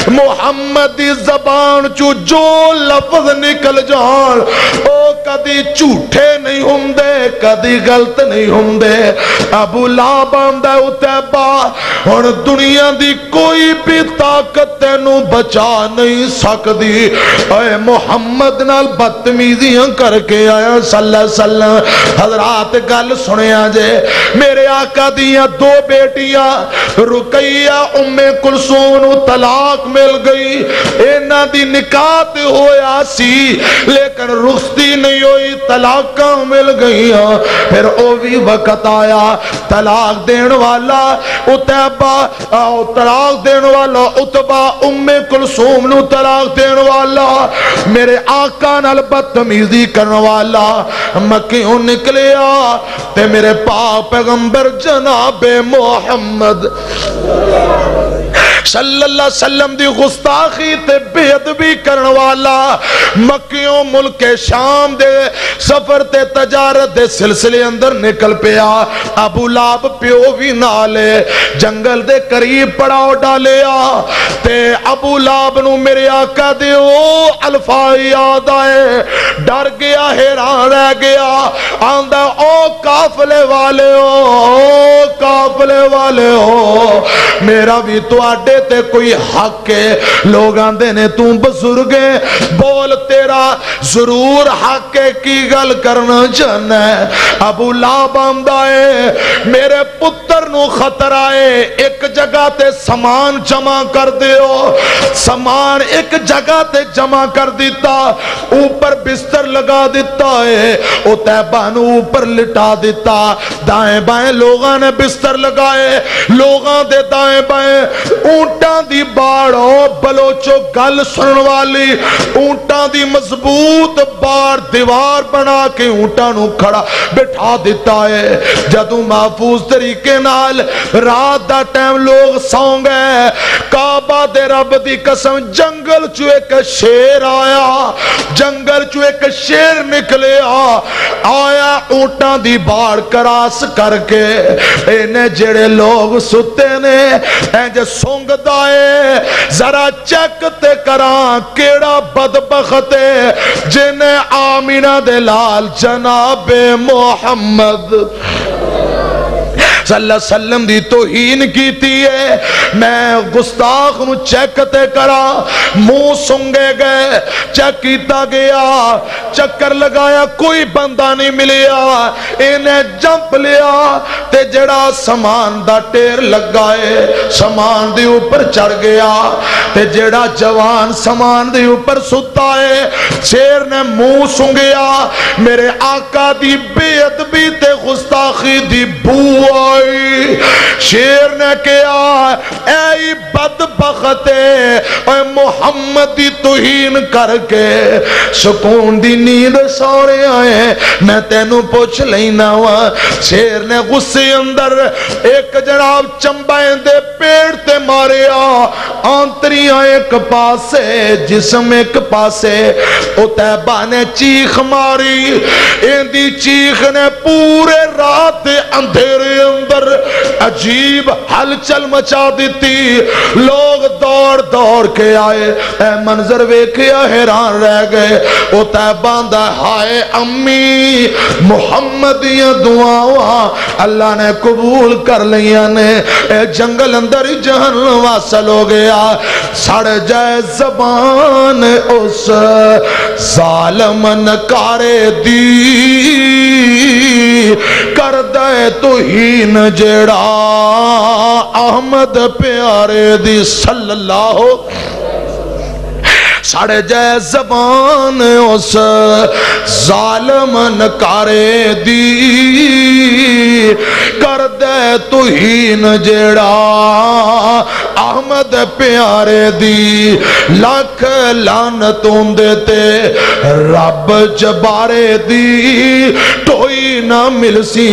محمد دی زبان چو جو لفظ نکل جان او کدی جھوٹے نہیں ہوندے کدی غلط نہیں ہوندے ابو لہب آندا عتیبہ ہن دنیا دی کوئی بھی طاقت تینوں بچا نہیں سکدی اے محمد نال بدتمیزیاں کر کے آیا صلی اللہ علیہ وسلم حضرات گل سنیا جے میرے آقا دیاں دو بیٹیاں رقیہ ام کلثوم نو طلاق مل گئی اینا دی نکاح تے ہویا سی لیکن رخصتی نہیں ہوئی طلاقاں مل گئی پھر او بھی وقت آیا طلاق دین والا عتیبہ طلاق دین والا عتبہ ام کلثوم نو طلاق دین والا میرے آقا نال بدتمیزی کرن والا مکیوں نکلیا تے میرے پاک پیغمبر جناب محمد صلی اللہ علیہ وسلم دی گستاخی تے بے ادبی کرن والا مکیوں ملک شام دے سفر تے تجارت دے سلسلے اندر نکل پیا ابو لہب پیو بھی نالے جنگل دے قریب پڑاؤ ڈالیا تے ابو لہب نو میرے آقا دے او الفاظ یاد آئے ڈر گیا حیران رہ گیا آندہ او قافلے والے ہو قافلے والے ہو میرا بھی تو آڈے تے کوئی حق ہے لوگ آندے نے تو بزرگے بول تیرا ضرور حق ہے کی گل کرنا چاہنا ہے ابو لہب آمدہ ہے میرے پتر نو خطر آئے ایک جگہ تے سامان جمع کر دیو سامان ایک جگہ تے جمع کر دیتا اوپر بستر لگا دیتا ہے عتیبہ نو اوپر لٹا دیتا دائیں بائیں لوگاں نے بستر لگائے لوگاں دے دائیں بائیں اونٹاں دی باڑو بلوچو گل سنن والی اونٹاں دی مضبوط بار دیوار بنا کے اونٹاں نو کھڑا بٹھا دیتا ہے جدو محفوظ طریقے نال رات دا ٹائم لوگ سون گئے کعبہ دے رب دی قسم جنگل چو ایک شیر آیا جنگل چو ایک شیر نکلے آیا اونٹاں دی باڑ کراس کر کے انہیں جڑے لوگ ستے نے اینج سونگ دائے ذرا چکتے کران کیڑا بدبخت ہے جنہیں آمینہ دلال جناب محمد صلی اللہ علیہ وسلم دی توہین کیتی ہے میں گستاخ نو چیکتے کرا منہ سنگے گئے چیک کیتا گیا چکر لگایا کوئی بندہ نہیں ملیا انہیں جمپ لیا تے جڑا سامان دا ٹیر لگائے سامان دی اوپر چڑھ گیا تے جڑا جوان سامان دی اوپر ستا ہے شیر نے منہ سنگیا میرے آقا دی بے ادبی تے گستاخی دی بو آئی. شیر نے کہا اے بدبخت اے محمد دی توہین کر کے سکون دی نیند سو رہے آئے, میں تینوں پوچھ لینا وا. شیر نے غصے اندر ایک جناب چمبائیں دے پیڑ تے ماریا, آنتریاں ایک پاسے جسم ایک پاسے. عتیبہ نے چیخ ماری, این دی چیخ نے پورے رات اندھیرے اندر عجیب ہلچل مچا دیتی. لوگ دوڑ دوڑ کے آئے, اے منظر ویکھیا حیران رہ گئے. عتیبہ دا ہائے امی محمد دیاں دعاواں اللہ نے قبول کر لیاں نے, اے جنگل اندر جہنم واصل ہو گیا. سڑ جائے زبان اس ظالم نکارے دی, کر دے توہین جیڑا احمد پیارے دی صلی اللہ. ساڑھے جائے زبان اس ظالم نکارے دی, کر دے توہین جیڑا احمد پیارے دی. لاکھ لعنتوں دیتے رب جبارے دی, ٹوئی نہ ملسی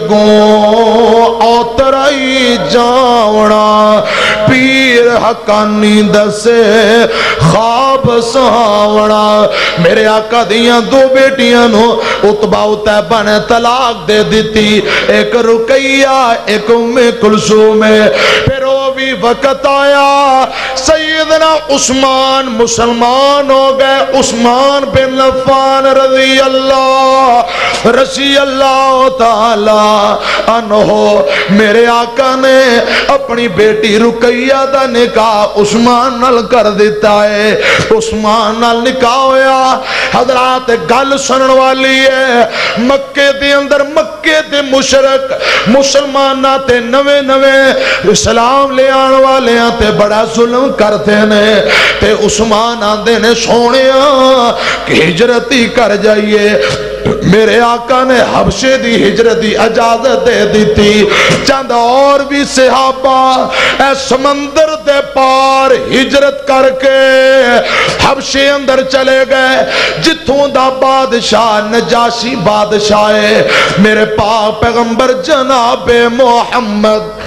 جگوں اوترائی جاونا. پیر حقانی دسے خواب سہاونا. میرے آقا دیاں دو بیٹیاں نو عتبہ عتیبہ نے طلاق دے دیتی, ایک رقیہ ایک ام کلثوم. پھر وہ بھی وقت آیا سیدنا عثمان مسلمان ہو گئے. عثمان بن عفان رضی اللہ رضی اللہ تعالی عنہ. میرے آقا نے اپنی بیٹی رقیہ دا نکاح عثمان نال کر دیتا ہے. عثمان نال نکاح ہویا. حضرات گل سنن والی ہے, مکے دے اندر مکے دے مشرک مسلماناں تے نوے نوے اسلام لے آن والے تے بڑا ظلم کرتے نے. تے عثمان آندے نے سونیاں کہ ہجرتی کر جائیے. میرے آقا نے حبشے دی ہجرت دی اجازت دے دی تھی. چند اور بھی صحابہ اے سمندر دے پار ہجرت کر کے حبشے اندر چلے گئے, جتھوں دا بادشاہ نجاشی بادشاہ ہے. میرے پاک پیغمبر جناب محمد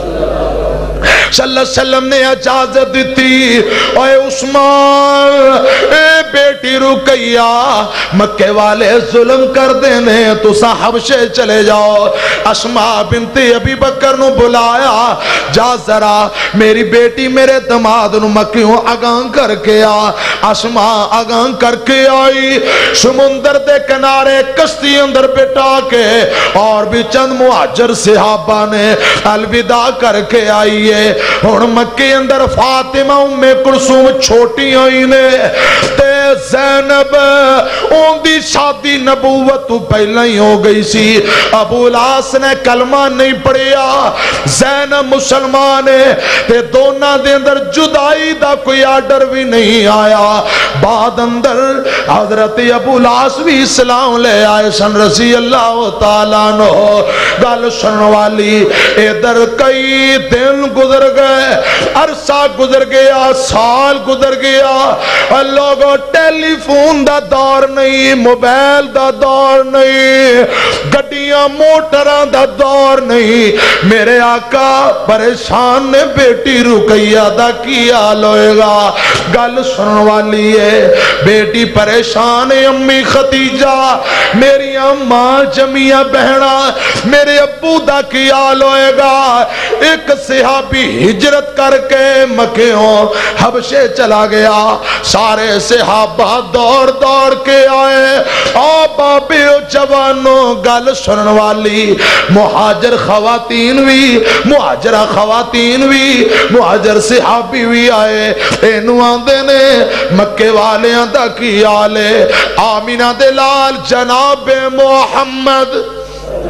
صلی اللہ علیہ وسلم نے اجازت دیتی, اے عثمان اے بیٹی رقیہ مکے والے ظلم کر دینے, تو سا حبشے چلے جاؤ. اسماء بنت ابی بکر نو بلایا, جا ذرا میری بیٹی میرے دماد نو مکیوں اگاں کر کے آ. اسماء اگاں کر کے آئی, سمندر دے کنارے کشتی اندر بٹا کے, اور بھی چند مہاجر صحابہ نے الوداع کر کے آئیے. اور مکے اندر فاطمہ ام کلثوم چھوٹی ہوئی نے, تے زینب اون دی شادی نبوت تو پہلے ہی ہو گئی سی. ابو العاص نے کلمہ نہیں پڑھیا, زینب مسلمان ہے, تے دونوں دے اندر جدائی دا کوئی آرڈر بھی نہیں آیا. بعد اندر حضرت ابو العاص بھی اسلام لے آئے سن رضی اللہ تعالیٰ عنہ. گل سنن والی ادھر کئی دن گزر گئے, عرصہ گزر گیا, سال گزر گیا. لوگوں ٹیلی فون دا دور نہیں, موبائل دا دور نہیں, گڈیاں موٹراں دا دور نہیں. میرے آقا پریشان نے بیٹی رقیہ دا کی حال ہوئے گا. گل سنن والی ہے, بیٹی پریشان ہے. امی ختیجہ میری اماں جمیہ بہنا میرے ابو دا کی حال ہوئے گا. ایک صحابی ہجرت کر کے مکیوں حبشے چلا گیا. سارے صحابہ دوڑ دوڑ کے آئے. آ بابے و جوانوں گل سنن والی, مہاجر خواتین بھی, مہاجرہ خواتین بھی, مہاجر صحابی بھی آئے. اینو آندے نے مکے والیاں دا کی آلے, آمینہ دے لال جناب محمد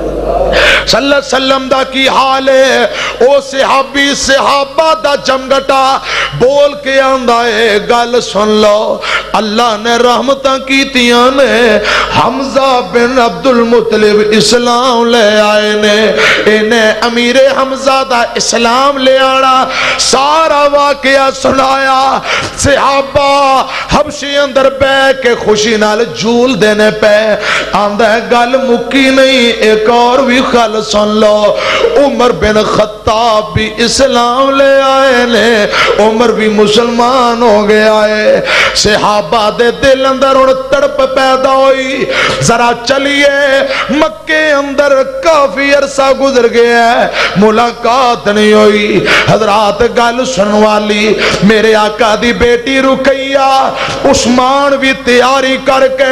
صلی اللہ علیہ وسلم دا کی حال ہے او صحابی صحابہ دا جمگٹا بول کے آندہ ہے گل سن لو اللہ نے رحمتاں کیتیاں نے حمزہ بن عبد المطلب اسلام لے آئے نے انہیں امیر حمزہ دا اسلام لے آنا سارا واقعہ سنایا صحابہ حبشی اندر بے کے خوشی نال جھول دینے پہ آندہ ہے گل مکی نہیں ایک اور بھی خل سن لو عمر بن خطاب بھی اسلام لے آئے نے عمر بھی مسلمان ہو گیا ہے صحابہ دے دل اندر ان تڑپ پیدا ہوئی ذرا چلیے مکے اندر کافی عرصہ گزر گیا ہے ملاقات نہیں ہوئی حضرات گل سن والی میرے آقا دی بیٹی رقیہ عثمان بھی تیاری کر کے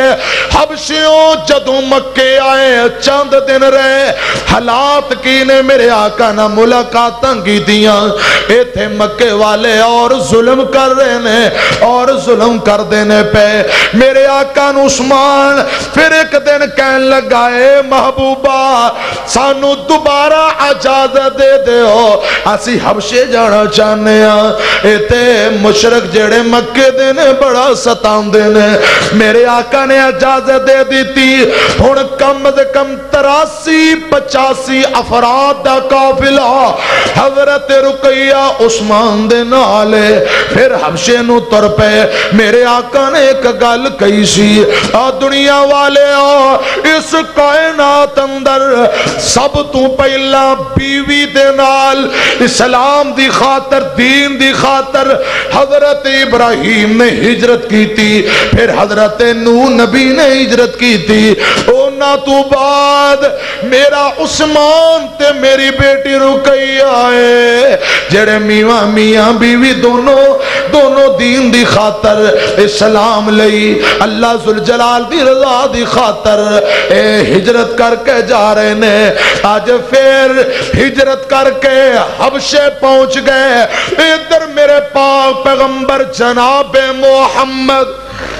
حبشیوں جدوں مکے آئے چند دن رہے حالات کی نے میرے آقا نہ ملاقاتاں کی دیاں اے تھے مکے والے اور ظلم کر رہے نے اور ظلم کر دینے پہ میرے آقا نو عثمان پھر ایک دن کہن لگائے محبوبہ سانو دوبارہ اجازت دے دے ہو اسی حبشے جانا چاہنے ہیں اے تے مشرق جڑے مکے دینے بڑا ستان دینے میرے آقا نے اجازت دے دی تھی ہن کم از کم تراسی پچاسی افراد دا قافلہ حضرت رقیہ عثمان دے نالے پھر حبشے نو تر پہ میرے آقا نے ایک گل کہی سی آ دنیا والے آ اس کائنات اندر سب تو پہلا بیوی دے نال اسلام دی خاطر دین دی خاطر حضرت ابراہیم نے ہجرت کی تھی پھر حضرت نوح نبی نے ہجرت کی تھی اونا تو بعد میرا عثمان تے میری بیٹی رقیہ ہے جڑے میواں میاں بیوی دونوں دونوں دین دی خاطر اسلام لئی اللہ ذوالجلال دی رضا دی خاطر اے ہجرت کر کے جا رہے نے آج پھر ہجرت کر کے حبشے پہنچ گئے ادھر میرے پاک پیغمبر جناب محمد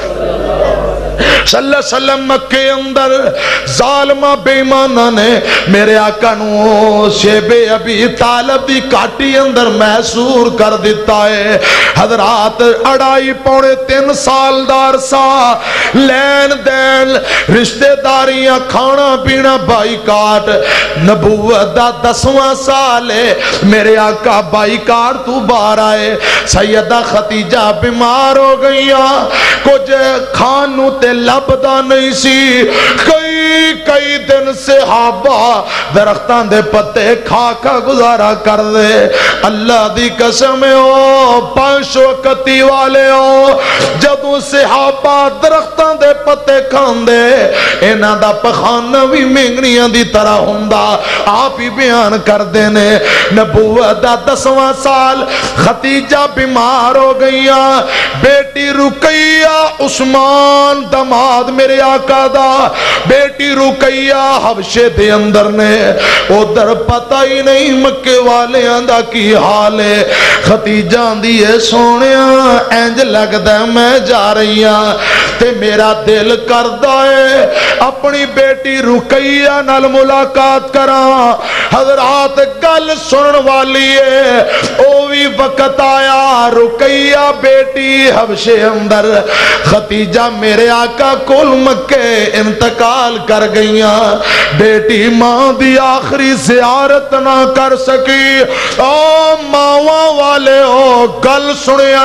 صلی اللہ علیہ وسلم مکے اندر ظالمہ بے ایمانہ نے میرے آقا نو شیب ابی طالب دی کاٹی اندر محصور کر دیتا ہے حضرات اڑائی پونے تین سال دار سا لین دین رشتہ داریاں کھانا پینا بائی کاٹ نبوت دا دسواں سال ہے میرے آقا بائی کاٹ تو باہر آئے سیدہ خدیجہ بیمار ہو گئیاں کچھ کھانو تے لبدا نہیں سی کئی کئی دن صحابہ درختان دے پتے کھا کھا گزارا کر دے اللہ دی قسم ہو پانچ وقتی والے ہو جدوں صحابہ درختان دے پتے کھان دے اینا دا پخانہ بھی مینگنیاں دی طرح ہوندا آپ ہی بیان کر دینے نبوت دا دسواں سال خدیجہ بیمار ہو گئیاں بیٹی رقیہ عثمان دماد میرے آقا دا بیٹی رقیہ حبشے دے اندر نے ادھر پتہ ہی نہیں مکے والے آندہ کی حال ہے خدیجہ دیئے سونیاں اینج لگ دے میں جا رہی ہاں تے میرا دل کردہ ہے اپنی بیٹی رقیہ نال ملاقات کراں حضرات گل سنن والی ہے او بھی وقت آیا رقیہ بیٹی حبشے اندر خدیجہ میرے آقا کل مکے انتقال کر گئیاں بیٹی ماں دی آخری زیارت نہ کر سکی او ماں والے ہو گل سنیا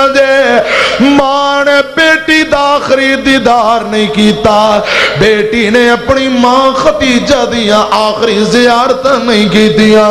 جے ماں نے بیٹی دا آخری دیدار نہیں کیتا بیٹی نے اپنی ماں خدیجہ دیا آخری زیارت نہیں کی دیا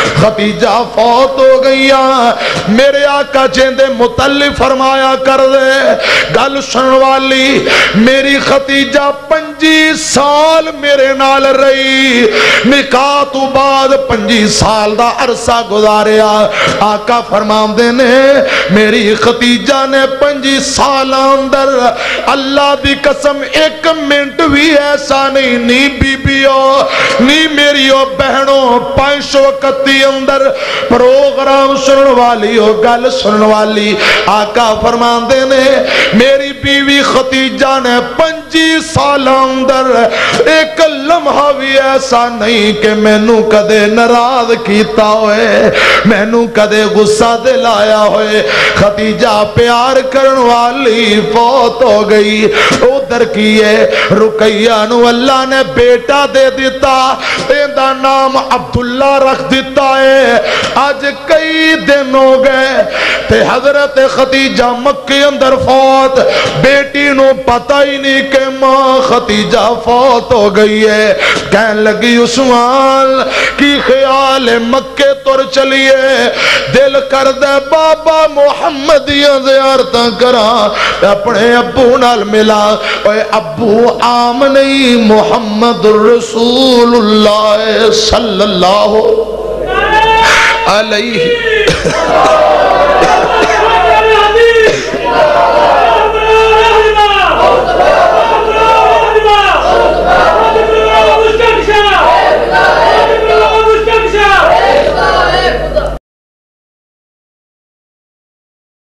خدیجہ فوت ہو گئیاں میرے آقا جیندے متعلق فرمایا کر دے گل سن والی میری خدیجہ پنجی سال میرے نال رہی نکاح تو بعد پنجی سال دا عرصہ گزاریا آقا فرمان دینے میری خدیجہ نے پنجی سال اندر اللہ دی قسم ایک منٹ بھی ایسا نہیں نی بی بیو نی میری او بہنوں پانچ وقتی دی اندر پروگرام سنن والی ہو گل سنن والی آقا فرماندے نے میری بیوی ختیجہ نے پنجی سال اندر ایک لمحہ بھی ایسا نہیں کہ مینوں کدے ناراض کیتا ہوئے مینوں کدے غصہ دلایا ہوئے ختیجہ پیار کرن والی فوت ہو گئی ادھر کیے رقیہ نو اللہ نے بیٹا دے دیتا ایندہ نام عبداللہ رکھ دیتا ہے آج کئی دن ہو گئے تے حضرت ختیجہ مکہ اندر فوت بیٹی نو پتہ ہی نہیں کہ ماں ختیجہ فوت ہو گئی ہے کہن لگی عثمان کی خیال مکہ تر چلیے دل کر دے بابا محمدیاں زیارتاں کرا اپنے ابو نال ملا اے ابو عام نہیں محمد رسول اللہ صلی اللہ علیہ